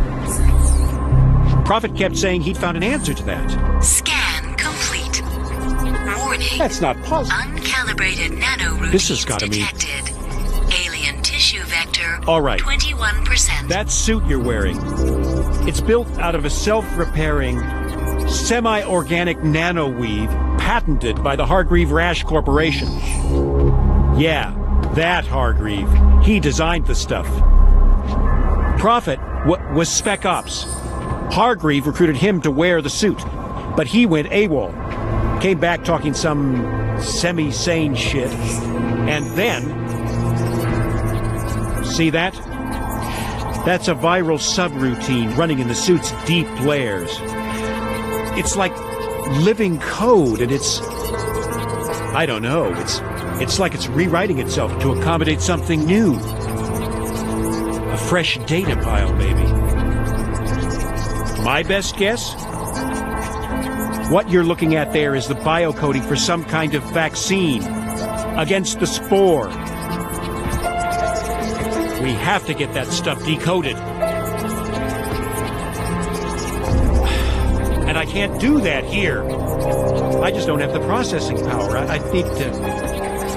Prophet kept saying he'd found an answer to that. Scan complete. Warning. That's not possible. Uncalibrated nanoroutines This has got to mean... detected. Alien tissue vector. All right. twenty-one percent. That suit you're wearing, it's built out of a self-repairing, semi-organic nanoweave patented by the Hargreave Rash Corporation. Yeah, that Hargreave. He designed the stuff. Prophet w was Spec Ops. Hargreave recruited him to wear the suit, but he went AWOL. Came back talking some semi-sane shit, and then... See that? That's a viral subroutine running in the suit's deep layers. It's like living code, and it's... I don't know, it's, it's like it's rewriting itself to accommodate something new. A fresh data pile, maybe. My best guess? What you're looking at there is the biocoding for some kind of vaccine against the spore. We have to get that stuff decoded. and I can't do that here. I just don't have the processing power. I, I need to...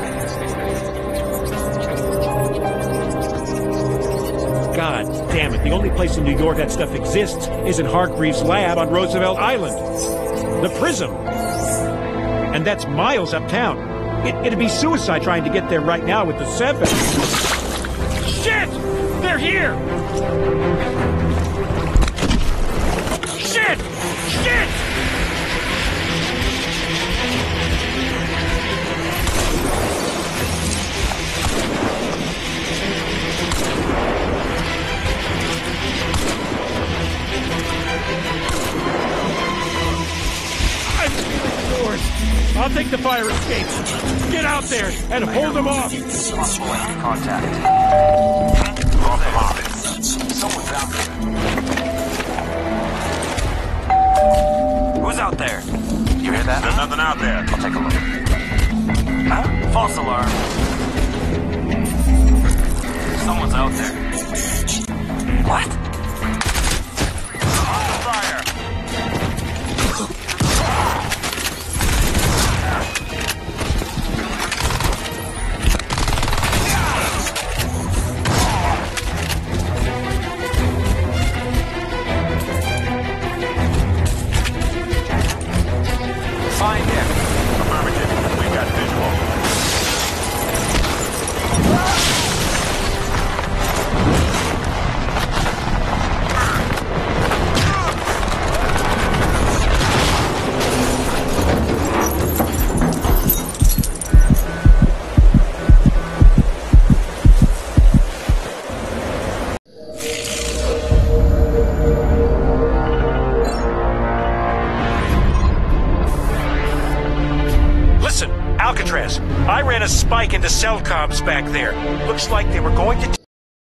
God damn it, the only place in New York that stuff exists is in Hargreaves' lab on Roosevelt Island. The Prism. And that's miles uptown. It, it'd be suicide trying to get there right now with the seven. Shit! They're here! Shit! Shit! I'll take the fire escape. Get out there and hold them off. Possible enemy contact. Off them off. Someone's out there. Who's out there? You hear that? There's nothing out there. I'll take a look. Huh? False alarm. Someone's out there. What? Fire! Find him. Affirmative. We got visual. Listen, Alcatraz, I ran a spike into cell comms back there. Looks like they were going to...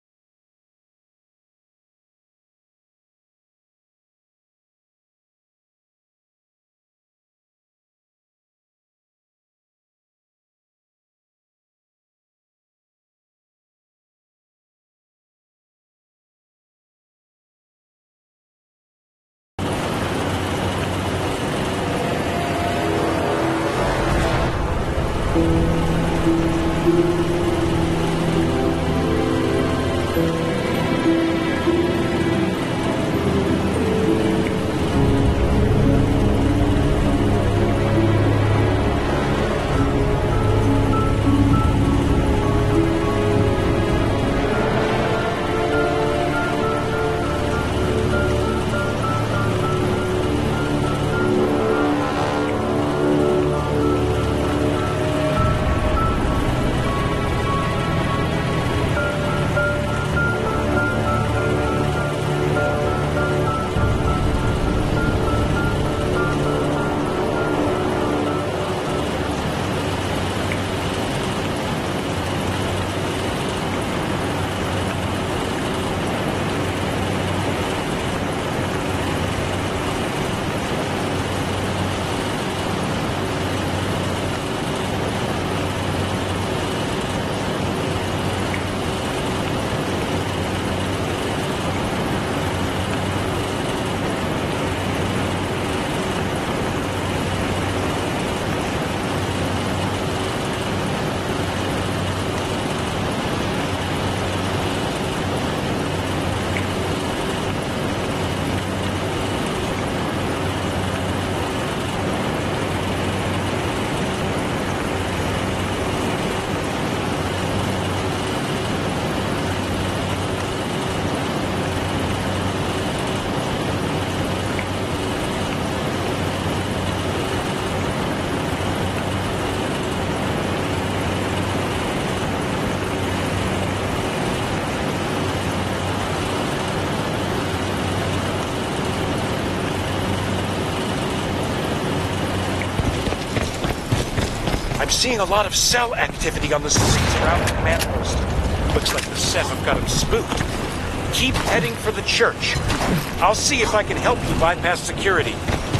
I'm seeing a lot of cell activity on the streets around the command post. Looks like the Seven got him spooked. Keep heading for the church. I'll see if I can help you bypass security.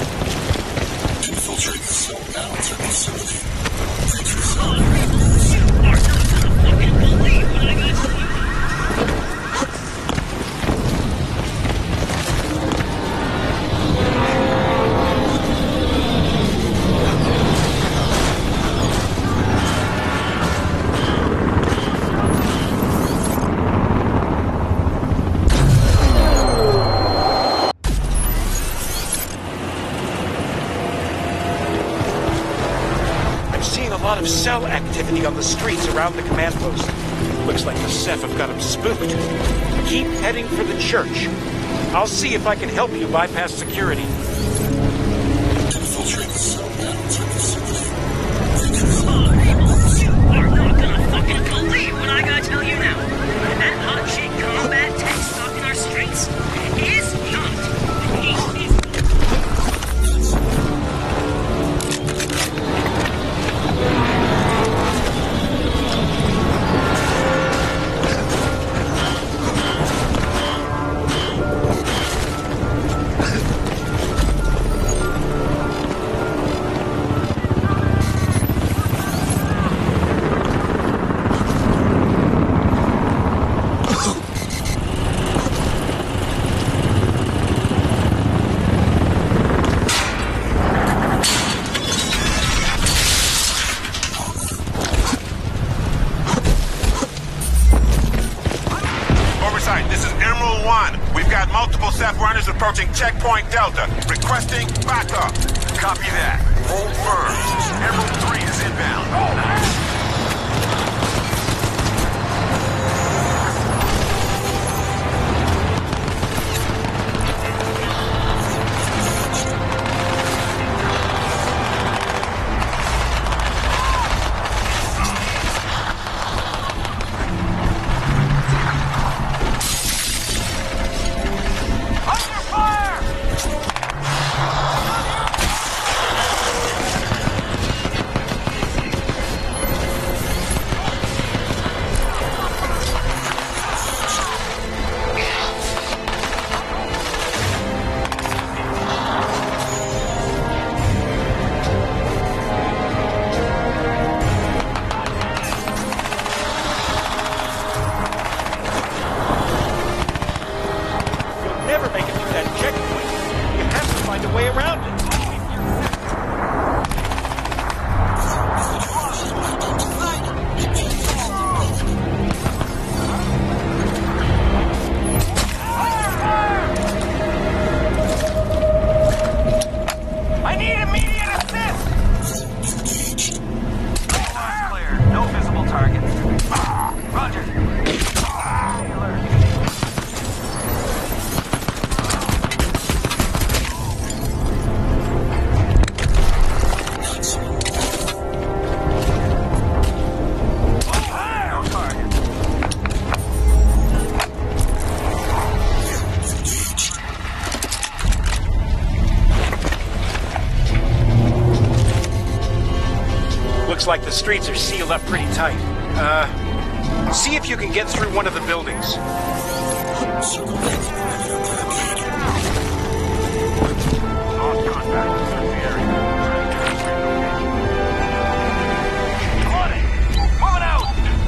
Infiltrate the cell panels or facility. lot of cell activity on the streets around the command post. Looks like the Ceph have got them spooked. Keep heading for the church. I'll see if I can help you bypass security. Infiltrate the cell now. Check the security. You are not gonna fucking believe what I gotta tell you now. That hot shit combat tech stalking our streets is not. He is. Approaching checkpoint Delta. Requesting backup. Copy that. Hold firm. Emerald three is inbound. Like the streets are sealed up pretty tight. Uh, see if you can get through one of the buildings. On it! Moving out!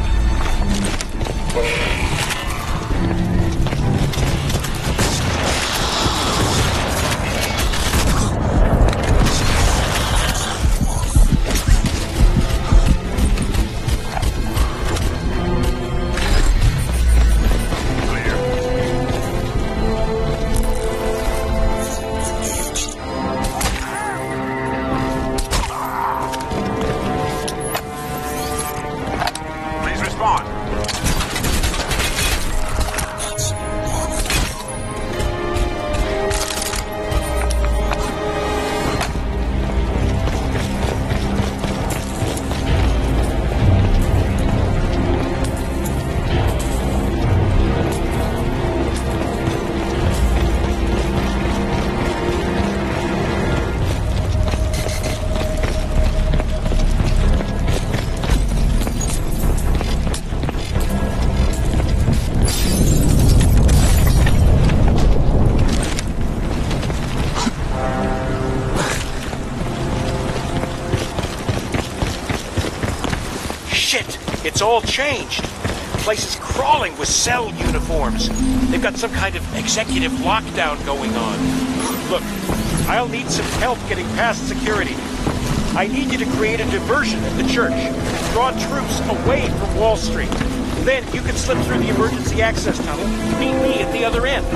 It's all changed. The place is crawling with cell uniforms. They've got some kind of executive lockdown going on. Look, I'll need some help getting past security. I need you to create a diversion at the church. Draw troops away from Wall Street. Then you can slip through the emergency access tunnel. Meet me at the other end.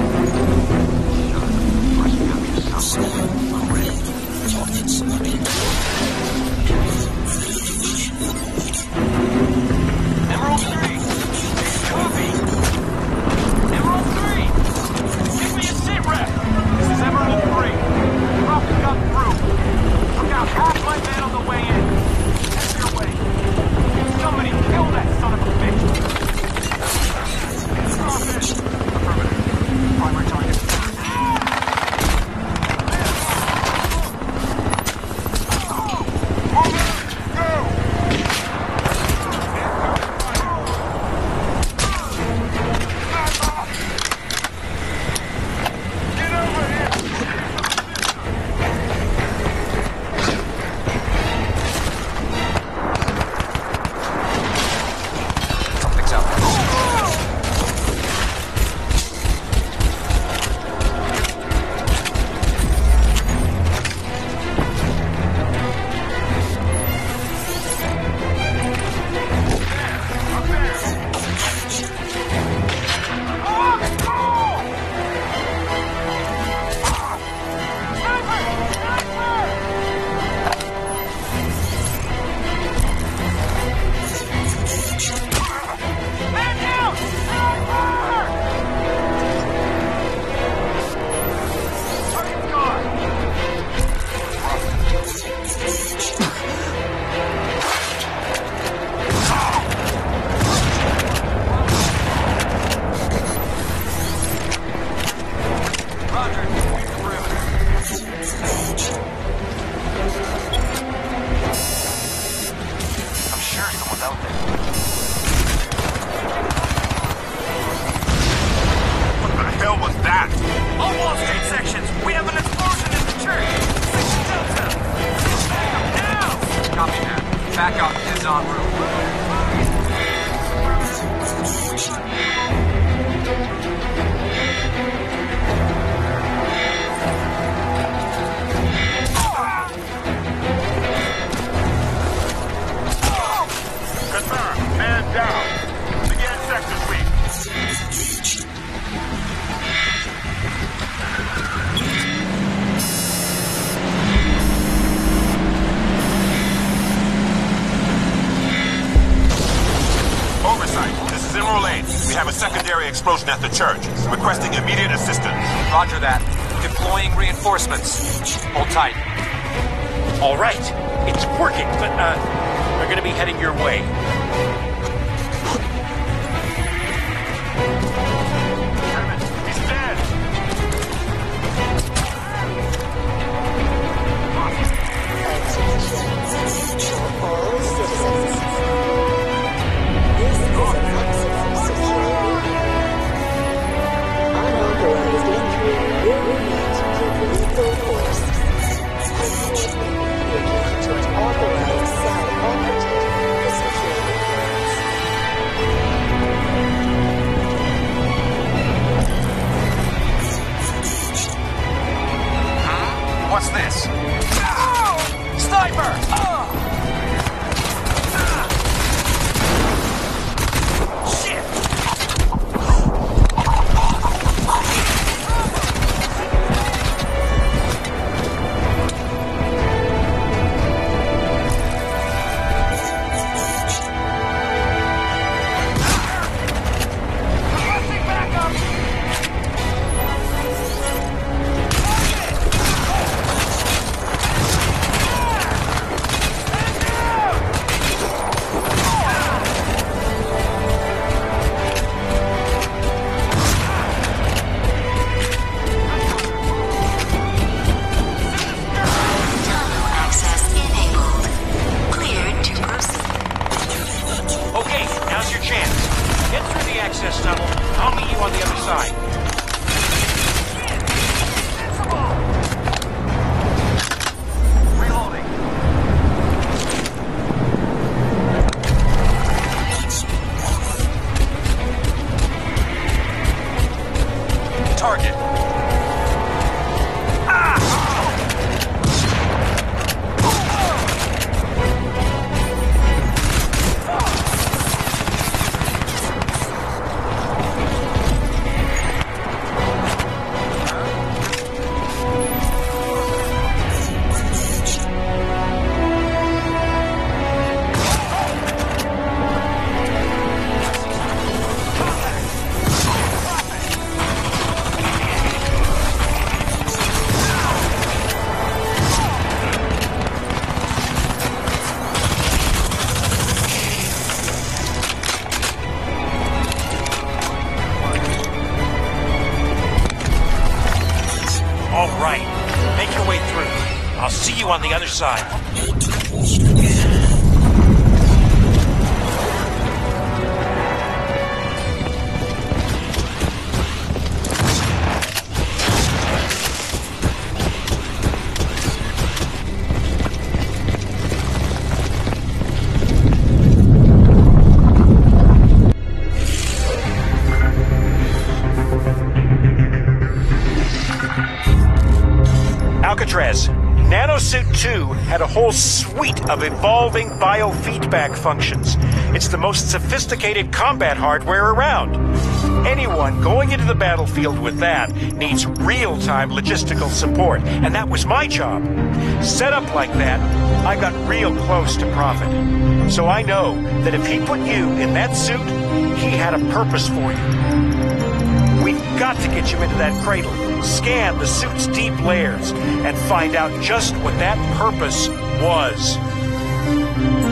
explosion at the church. Requesting immediate assistance. Roger that. Deploying reinforcements. Hold tight. All right. It's working, but, uh, they're gonna be heading your way. He's dead! All citizens. This is a maximum security. Unauthorized entry will be met with lethal force. Unfortunately, you cannot authorize self-operative for security reasons. Huh? What's this? Oh! Sniper! Oh! On the other side. Alcatraz. Nanosuit two had a whole suite of evolving biofeedback functions. It's the most sophisticated combat hardware around. Anyone going into the battlefield with that needs real-time logistical support, and that was my job. Set up like that, I got real close to Prophet. So I know that if he put you in that suit, he had a purpose for you. We've got to get you into that cradle, scan the suit's deep layers, and find out just what that purpose was.